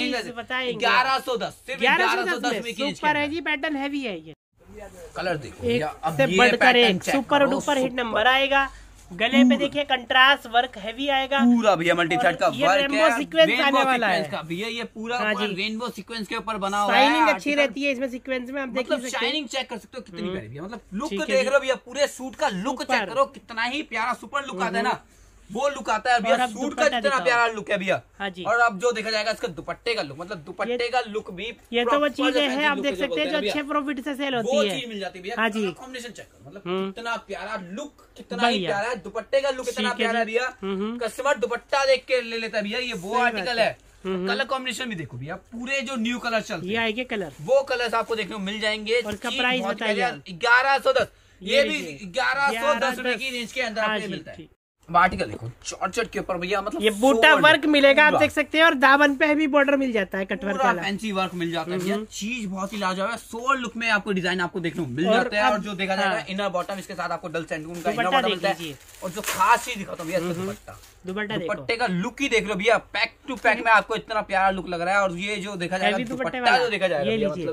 ग्यारह सौ दस सिर्फ ग्यारह सौ दस में सुपर है जी, पैटर्न हैवी है ये। कलर देखो एक से बढ़कर एक सुपर डुपर हिट नंबर आएगा। गले पे देखिए कंट्रास्ट वर्क हैवी आएगा, पूरा भैया मल्टी थ्रेड का वर्क है, रेनबो सीक्वेंस आने वाला है भैया, ये पूरा रेनबो सीक्वेंस के ऊपर बना हुआ है, शाइनिंग अच्छी रहती है इसमें सीक्वेंस में, आप देख सकते हैं, शाइनिंग चेक कर सकते हो कितनी प्यारी भैया, मतलब लुक देख रहे हो भैया, पूरे सूट का लुक चेक करो कितना ही प्यारा सुपर लुक आता है ना, वो लुक आता है भैया। सूट का इतना प्यारा लुक है भैया। हाँ जी। और अब जो देखा जाएगा इसका दुपट्टे का लुक, मतलब दुपट्टे का लुक भी ये तो वो चीजें हैं आप देख सकते हैं जो अच्छे प्रॉफिट से सेल होती है, वो चीज मिल जाती है भैया। हाँ जी। कॉम्बिनेशन चेक करो, मतलब कितना प्यारा लुक, कितना ही प्यारा है दुपट्टे का लुक, इतना प्यारा है भैया। कस्टमर दुपट्टा देख के ले लेता है भैया। ये वो आर्टिकल है। कलर कॉम्बिनेशन भी देखो भैया, पूरे जो न्यू कलर चलते हैं, ये आएंगे कलर, वो कलर्स आपको देखने को मिल जाएंगे। और इसका प्राइस बताइए। ग्यारह सौ दस, ये भी ग्यारह सौ दस रुपए की रेंज के अंदर आपको मिलता है। आर्टिकल देखो चौचट के ऊपर भैया, मतलब ये बूटा वर्क मिलेगा आप देख सकते हैं, और दामन पे भी बॉर्डर मिल जाता है, कटवर्क वाला फैंसी वर्क मिल जाता है भैया। चीज बहुत ही लाजवाब है। सोल लुक में आपको डिजाइन आपको देखने को मिल जाता है। और जो देखा जाएगा इनर बॉटम इसके साथ आपको डल सैंडून का इनर बॉटम मिलता है। और जो खास चीज दिखाता हूँ भैया, दुपट्टा दुपट्टा दुपट्टे का लुक ही देख लो भैया। पैक टू पैक में आपको इतना प्यारा लुक लग रहा है। और ये जो देखा जाएगा दुपट्टा जो देखा जाएगा, मतलब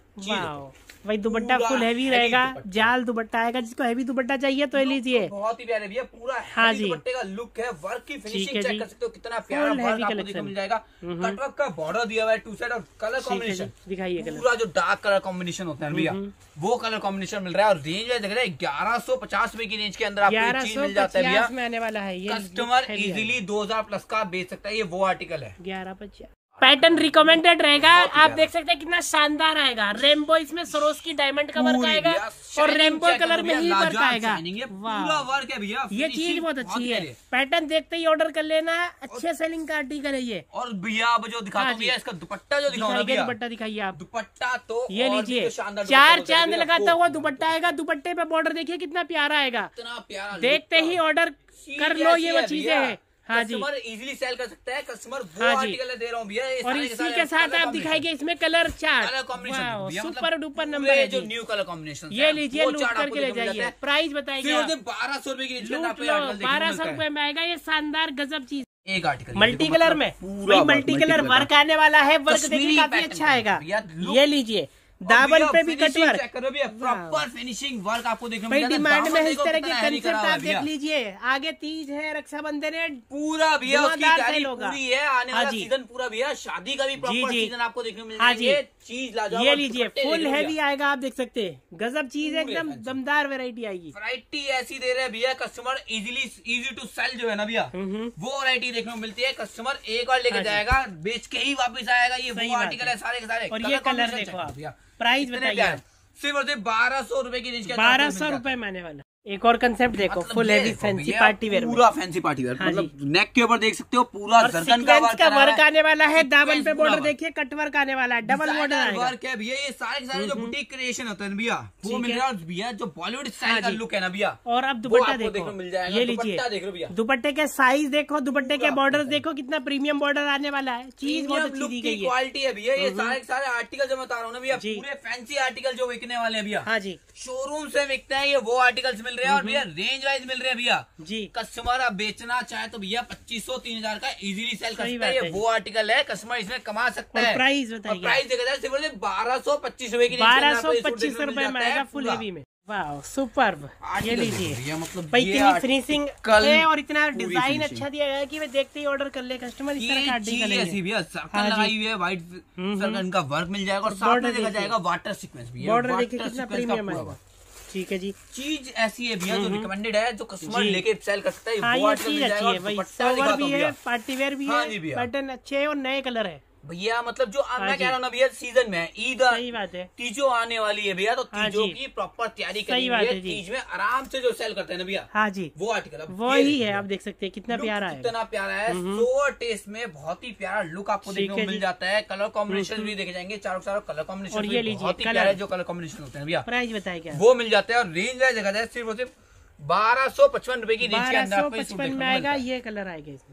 इसका भाई दुपट्टा फुल हैवी रहेगा, जाल दुपट्टा आएगा। जिसको हैवी दुपट्टा चाहिए तो लीजिए, बहुत ही प्यारे भैया। पूरा हाँ जी दुपट्टे का लुक है, वर्क की फिनिशिंग चेक कर सकते हो, कितना प्यारा वर्क आपको देखने मिल जाएगा। कटवर्क का बॉर्डर दिया हुआ है टू साइड, और कलर कॉम्बिनेशन दिखाइए, पूरा जो डार्क कलर कॉम्बिनेशन होता है भैया, वो कलर कॉम्बिनेशन मिल रहा है। और रेंज देख रहे हैं ग्यारह सौ पचास रुपए की रेंज के अंदर आपको चीज मिल जाता है भैया। में आने वाला है ये, कस्टमर इजीली दो हजार प्लस का बेच सकता है। ये वो आर्टिकल है। ग्यारह पचास पैटर्न रिकमेंडेड रहेगा। आप देख सकते हैं कितना शानदार आएगा। रेनबो इसमें सरोस्की डायमंड का वर्क आएगा, और रेनबो कलर में ही वर्क आएगा। पूरा वर्क है भैया। ये चीज बहुत अच्छी है। पैटर्न देखते ही ऑर्डर कर लेना, अच्छे सेलिंग का आर्टिकल है ये। और भैया अब जो दिखाता हूँ इसका दुपट्टा जो दिखाऊंगा भैया, दुपट्टा दिखाइए आप। दुपट्टा तो ये लीजिए, चार चांद लगाता हुआ दुपट्टा आएगा। दुपट्टे पे बॉर्डर देखिए कितना प्यारा आएगा, इतना प्यारा। देखते ही ऑर्डर कर लो, ये वो चीजें है। हाँ जी, कस्टमर इजीली सेल कर सकता है। कस्टमर वो हाँ आर्टिकल दे रहा हूँ भैया। और इसी के साथ आप दिखाएंगे इसमें colour chart, super duper number है जो न्यू कलर कॉम्बिनेशन। ये लीजिए, लूट करके ले जाइए। प्राइस बताइए। बारह सौ रुपए की, बारह सौ रुपए में आएगा ये शानदार गजब चीज। एक आर्टिकल मल्टी कलर में, पूरा मल्टी कलर वर्क आने वाला है। वर्क देखिए काफी अच्छा आएगा। ये लीजिए, दामन पे भी कटवर्क, प्रॉपर फिनिशिंग वर्क आपको देखने को मिलेगा। डिमांड में इस तरह के कंसेप्ट आप देख लीजिए। आगे तीज है, रक्षाबंधन है, पूरा भैया उसकी तैयारी पूरी है। आने वाला सीजन पूरा भैया, शादी का भी प्रॉपर सीजन आपको देखने को मिलेगा। ये चीज लाजवाब। ये लीजिए, फुल हैवी आएगा आप देख सकते हैं। गजब चीज है, एकदम दमदार वैरायटी आएगी। वैरायटी ऐसी दे रहे हैं भैया, customer easily easy to sell जो है ना भैया, वो वैरायटी देखने को मिलती है। कस्टमर एक बार लेके जाएगा, बेच के ही वापस आएगा। ये वो आर्टिकल है सारे के सारे। और ये कलर देखो आप, प्राइस बताइए। सिर्फ बारह सौ रुपए की रेंज के, बारह सौ रुपए में आने वाला। एक और कंसेप्ट देखो, full heavy fancy party wear, पूरा फैंसी पार्टी वेयर। मतलब नेक के ऊपर देख सकते हो पूरा जरकन का वर्क, का वर्क आने वाला है। दामन पे बॉर्डर देखिए, कट वर्क आने वाला है, डबल बॉर्डर वर्क है भैया। ये सारे सारे जो बुटीक क्रिएशन होते हैं भैया, वो मिल रहा है भैया। जो बॉलीवुड स्टाइल का लुक है ना भैया। और अब दुपट्टा देखो, मिल जाएगा। ये लीजिए, देख लो भैया, दुपट्टे के साइज देखो, दुपट्टे के बॉर्डर देखो, कितना प्रीमियम बॉर्डर आने वाला है। चीज बहुत अच्छी दी गई है, क्वालिटी है भैया। ये सारे सारे आर्टिकल जो बता रहा हूँ ना भैया, पूरे फैंसी आर्टिकल जो बिकने वाले हैं भैया। हाँ जी, शोरूम से बिकते हैं, ये वो आर्टिकल्स मिल रहे हैं। और भैया रेंज वाइज मिल रहे हैं भैया जी। कस्टमर अब बेचना चाहे तो भैया पच्चीस सौ तीन हजार का इजीली सेल कर सकता है। ये वो आर्टिकल है, कस्टमर इसमें कमा सकता है। प्राइस बताइए। प्राइस देखा जाए सिर्फ बारह सौ पच्चीस रुपए की, बारह सौ पच्चीस रुपए में आएगा फुल हेवी में। वाह सुपर्ब। ये लीजिए, मतलब भाई इतनी फिनिशिंग है और इतना डिजाइन अच्छा दिया गया है कि वे देखते ही ऑर्डर कर ले कस्टमर। इस तरह का आर्टिकल है भैया, सर्कल लगाई हुई है, व्हाइट सर्कल का वर्क मिल जाएगा। और साथ में देखा जाएगा वाटर सीक्वेंस भी है। बॉर्डर देखिए कितना प्रीमियम आएगा। ठीक है जी, चीज ऐसी है भैया जो रिकमेंडेड है, जो कस्टमर लेके सेल कर सकता है। हाँ, ये चीज अच्छी है भाई। सोवर भी है, पार्टी वेयर भी है, पैटर्न अच्छे है और नए कलर है भैया। मतलब जो मैं कह रहा हूँ ना भैया, सीजन में ईद, सही बात है, तीजों आने वाली है भैया, तो तीजों की प्रॉपर तैयारी करी हुई है। तीज में आराम से जो सेल करते हैं ना भैया, हाँ जी, वो आर्टिकल वो ही है। आप देख सकते हैं कितना प्यारा है, कितना प्यारा है। सोवर टेस्ट में बहुत ही प्यारा लुक आपको देखने को मिल जाता है। कलर कॉम्बिनेशन भी देखे जाएंगे, चारों चारों कलर कॉम्बिनेशन। और ये लीजिए कलर, जो कलर कॉम्बिनेशन होते हैं भैया, प्राइस बताए क्या, वो मिल जाता है। और रेंज वाइज देखा जाए सिर्फ और सिर्फ बारह सौ पचपन रुपए की रेंज के अंदर पचपन में आएगा। ये कलर आएगा इसमें।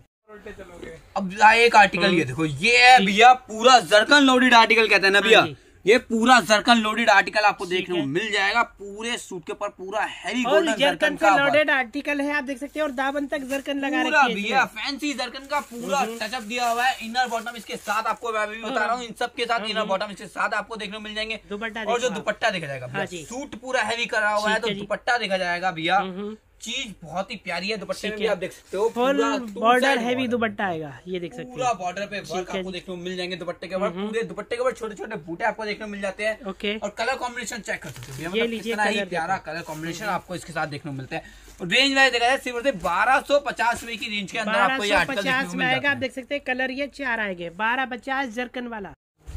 अब एक आर्टिकल ये देखो, ये है भैया पूरा जरकन लोडेड आर्टिकल कहते हैं ना भैया। ये पूरा जरकन लोडेड आर्टिकल आपको देखने को मिल जाएगा। पूरे सूट के ऊपर पूरा हैवी गोल्डन जरकन का लोडेड आर्टिकल है, आप देख सकते हैं। और दामन तक जरकन लगा रखी है भैया, फैंसी जरकन का पूरा टचअप दिया हुआ है। इनर बॉटम इसके साथ आपको मैं भी बता रहा हूँ, इन सब के साथ इनर बॉटम इसके साथ आपको देखने को मिल जाएंगे। और जो दुपट्टा देखा जाएगा, सूट पूरा हैवी करा हुआ है, तो दुपट्टा देखा जाएगा भैया चीज बहुत ही प्यारी है। दुपट्टे में भी आप देख सकते हो फुल बॉर्डर हैवी दुपट्टा आएगा, ये देख सकते हैं। पूरा बॉर्डर पे वर्क आपको देखने को मिल जाएंगे दुपट्टे के ऊपर। पूरे दुपट्टे के ऊपर छोटे छोटे बूटे आपको देखने को मिल जाते हैं। ओके, और कलर कॉम्बिनेशन चेक कर सकते हो, मतलब कितना ही प्यारा कलर कॉम्बिनेशन आपको इसके साथ देखने को मिलता है। और रेंज वाइज देखा जाए सिर्फ बारह सौ पचास रुपए की रेंज के अंदर आपको ये आर्टिकल पचास में आएगा। आप देख सकते हैं कलर ये चार आएंगे, बारह पचास जरकन वाला।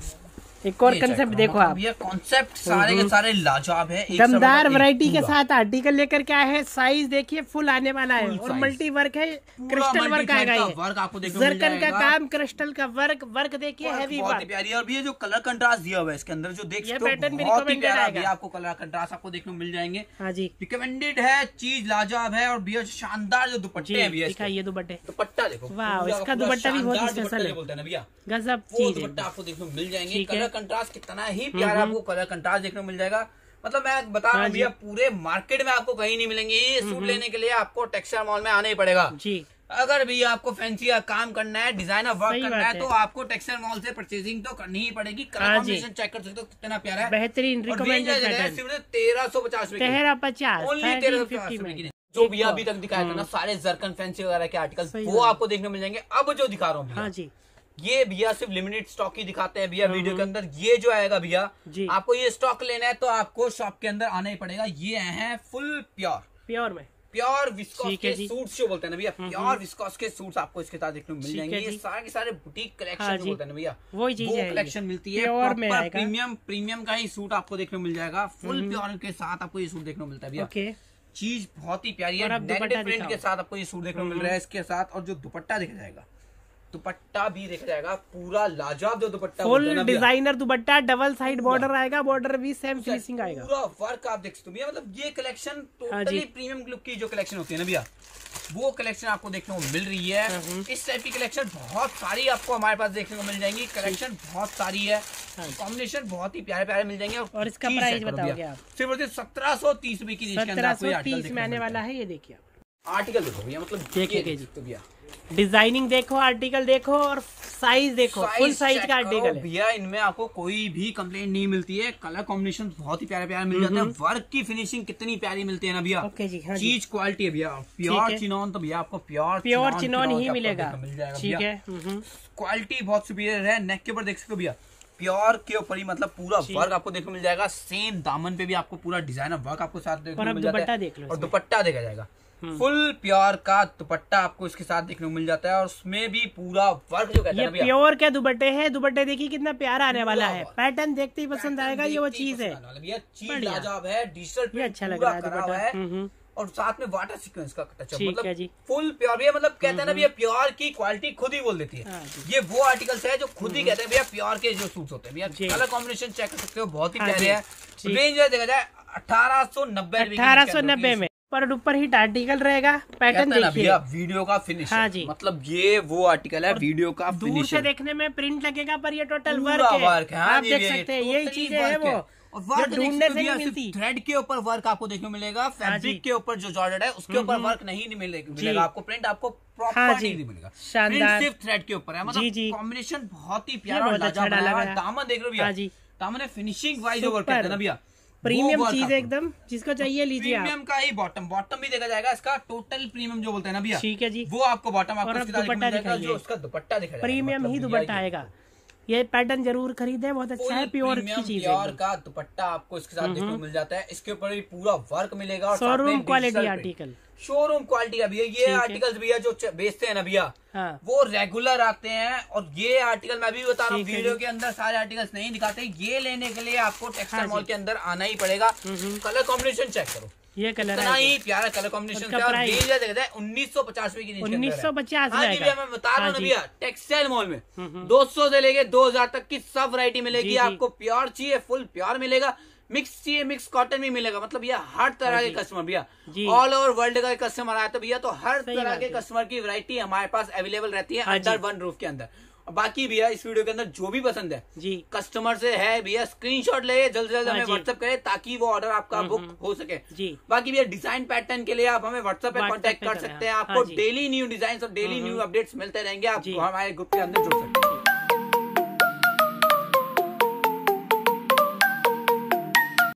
एक और कंसेप्ट देखो आप, ये कॉन्सेप्ट सारे के सारे लाजवाब है। दमदार वैरायटी के साथ आर्टिकल लेकर के आए हैं। साइज देखिए फुल आने वाला है और मल्टी वर्क है, क्रिस्टल वर्क आएगा। वर्क आपको देखने जरकन का काम, क्रिस्टल का वर्क, वर्क देखिए हैवी बहुत ही प्यारी। और ये जो कलर कंट्रास्ट दिया हुआ है इसके अंदर, जो देख सकते हो पैटर्न भी बहुत ही रिकमेंडेड आएगा। आपको कलर कंट्रास्ट आपको देखने को मिल जाएंगे। हाँ जी, रिकमेंडेड है, चीज लाजवाब है। और भैया शानदार जो दुपट्टे हैं भैया, दिखाइए दुपट्टे, दुपट्टा देखो, वाह इसका दुपट्टा भी बहुत स्पेशल है, बोलते हैं ना भैया, गजब चीज दुपट्टा आपको देखने को मिल जाएंगे। कलर कंट्रास्ट कितना ही प्यारा आपको कलर कंट्रास्ट देखने को मिल जाएगा। मतलब मैं बता रहा हूँ भैया, पूरे मार्केट में आपको कहीं नहीं मिलेंगे। ये सूट लेने के लिए आपको टेक्सटाइल मॉल में आना ही पड़ेगा जी। अगर भी आपको फैंसी काम करना है, डिजाइनर वर्क करना है, तो आपको टेक्सटाइल मॉल से परचेजिंग तो करनी ही पड़ेगी। कलर कॉम्बिनेशन चेक कर सकते हो कितना प्यारा है, बेहतरीन रिकमेंडेड पैटर्न। तेरह सौ पचास तेरह पचास ओनली तेरह सौ पचास रुपए। जो भैया अभी तक दिखाया था ना सारे जरकन फैंसी वगैरह के आर्टिकल, वो आपको देखने को मिल जाएंगे। अब जो दिखा रहा हूँ हाँ जी, ये भैया सिर्फ लिमिटेड स्टॉक ही दिखाते हैं भैया वीडियो के अंदर। ये जो आएगा भैया, आपको ये स्टॉक लेना है तो आपको शॉप के अंदर आना ही पड़ेगा। ये है फुल प्योर प्योर में प्योर विस्कोस के सूट्स जो बोलते हैं ना भैया, प्योर विस्कोस के सूट्स आपको इसके साथ देखने को मिल जाएंगे। ये सारे के सारे बुटीक कलेक्शन जो बोलते हैं ना भैया, वो कलेक्शन मिलती है। प्रॉपर प्रीमियम प्रीमियम का ही सूट आपको देखने को मिल जाएगा। फुल प्योर के साथ आपको ये सूट देखने को मिलता है भैया। चीज बहुत ही प्यारी है, नेटेड प्रिंट के साथ आपको ये सूट देखने को मिल रहा है इसके साथ। और जो दुपट्टा देखा जाएगा, दुपट्टा भी देखा जाएगा पूरा लाजवाब जो dupatta, full designer dupatta, double side border आएगा, बॉर्डर भी सेम फिनिशिंग आएगा, पूरा वर्क आप देख सकते हो भैया। मतलब ये कलेक्शन टोटली प्रीमियम लुक की जो कलेक्शन होती है ना भैया, वो कलेक्शन आपको देखने को मिल रही है। इस टाइप की कलेक्शन बहुत सारी आपको हमारे पास देखने को मिल जाएंगी। कलेक्शन बहुत सारी है, कॉम्बिनेशन बहुत ही प्यारे प्यारे मिल जाएंगे। और इसका प्राइस बताओगे आप? सिर्फ सत्रह सौ तीस रुपए की सत्रह सौ तीस में आने वाला है। ये देखिए आर्टिकल देखो भैया, मतलब देखिए भैया, डिजाइनिंग देखो, आर्टिकल देखो और साइज देखो, फुल साइज का आर्टिकल है भैया। इनमें आपको कोई भी कंप्लेंट नहीं मिलती है। कलर कॉम्बिनेशन बहुत ही प्यारे प्यारे मिल जाते हैं। वर्क की फिनिशिंग कितनी प्यारी मिलती है ना भैया। ओके जी, हाँ चीज क्वालिटी है भैया। प्योर चिनॉन तो भैया आपको प्योर प्योर चिनॉन ही मिलेगा, मिल जाएगा। ठीक है, क्वालिटी बहुत सुपीरियर है। नेक के ऊपर देख सकते हो भैया, प्योर के ऊपर ही मतलब पूरा वर्क आपको देखने को मिल जाएगा। सेम दामन पे भी आपको पूरा डिजाइनर वर्क आपको साथ देखने को मिल जाता है। और दुपट्टा देखा जाएगा, फुल प्योर का दुपट्टा आपको इसके साथ देखने को मिल जाता है। और उसमें भी पूरा वर्क जो कहते हैं ये प्योर के दुपट्टे हैं। दुपट्टे देखिए कितना प्यारा आने वाला है, पैटर्न देखते ही पसंद आएगा। ये वो चीज है, चीज लाजवाब है, डिजिटल अच्छा लग रहा है दुपट्टा। और साथ में वाटर सीक्वेंस का टचअप, मतलब फुल प्योर भैया। मतलब कहते हैं ना भैया, प्योर की क्वालिटी खुद ही बोल देती है। ये वो आर्टिकल्स है जो खुद ही कहते हैं भैया प्योर के जो सूट्स होते हैं भैया। कलर कॉम्बिनेशन चेक कर सकते हो, बहुत ही प्यारे है। रेंज देखा जाए अठारह सौ नब्बे अठारह सौ नब्बे में पर ऊपर ही आर्टिकल रहेगा। पैटर्न देखिए, वीडियो का फिनिश। हाँ जी, मतलब ये वो आर्टिकल है वीडियो का फिनिश। दूर से देखने में प्रिंट लगेगा पर ये टोटल वर्क है, वर्क है। आप देख सकते हैं यही चीजें है वो, और वर्क ढूंढने से नहीं मिलती। थ्रेड के ऊपर वर्क आपको देखने को मिलेगा। फैब्रिक के ऊपर जो जॉर्जेट है उसके ऊपर वर्क नहीं मिलेगा आपको। प्रिंट आपको प्रॉपर नहीं मिलेगा, शानदार सिर्फ थ्रेड के ऊपर है। मतलब कॉम्बिनेशन बहुत ही प्यारा, दामन देख रहे हो भैया, दामन फिनिशिंग वाइज वर्क करते हैं ना भैया। प्रीमियम चीज एकदम, जिसको चाहिए लीजिए। प्रीमियम का ही बॉटम बॉटम भी देखा जाएगा इसका। टोटल प्रीमियम जो बोलते हैं ना भैया, ठीक है जी, वो आपको बॉटम आपको दुपट्टा दिखाएगा, जो उसका दुपट्टा दिखाएगा प्रीमियम ही दुपट्टा आएगा। ये पैटर्न जरूर खरीदे, बहुत अच्छा है, प्योर की चीज है। प्योर का दुपट्टा आपको इसके साथ देखने को मिल जाता है। इसके ऊपर भी पूरा वर्क मिलेगा। और showroom quality article, showroom quality का भैया। ये आर्टिकल्स भैया जो बेचते हैं ना भैया, हाँ, वो रेगुलर आते हैं। और ये आर्टिकल मैं भी बता रहा हूँ, वीडियो के अंदर सारे आर्टिकल्स नहीं दिखाते। ये लेने के लिए आपको टेक्सटाइल मॉल के अंदर आना ही पड़ेगा। कलर कॉम्बिनेशन चेक करो, ये कलर इतना ही प्यारा कलर कॉम्बिनेशन है। उन्नीस सौ पचास रुपए की उन्नीस सौ पचास मैं बता रहा हूँ भैया। टेक्सटाइल मॉल में दो सौ से लेके दो हजार तक की सब वैरायटी मिलेगी आपको। प्योर चाहिए फुल प्योर मिलेगा, मिक्स चाहिए मिक्स कॉटन भी मिलेगा। मतलब भैया हर तरह के कस्टमर भैया, ऑल ओवर वर्ल्ड का कस्टमर आया तो भैया, तो हर तरह के कस्टमर की वैरायटी हमारे पास अवेलेबल रहती है अंडर वन रूफ के अंदर। बाकी भैया इस वीडियो के अंदर जो भी पसंद है जी, कस्टमर से है भैया स्क्रीनशॉट ले, जल्द से जल्द हमें व्हाट्सएप करे ताकि वो ऑर्डर आपका बुक हो सके जी। बाकी भैया डिजाइन पैटर्न के लिए आप हमें व्हाट्सएप पे कांटेक्ट कर सकते हैं। आपको डेली न्यू डिजाइन और डेली न्यू अपडेट्स मिलते रहेंगे। आप हमारे ग्रुप के अंदर जुड़ सकते हैं।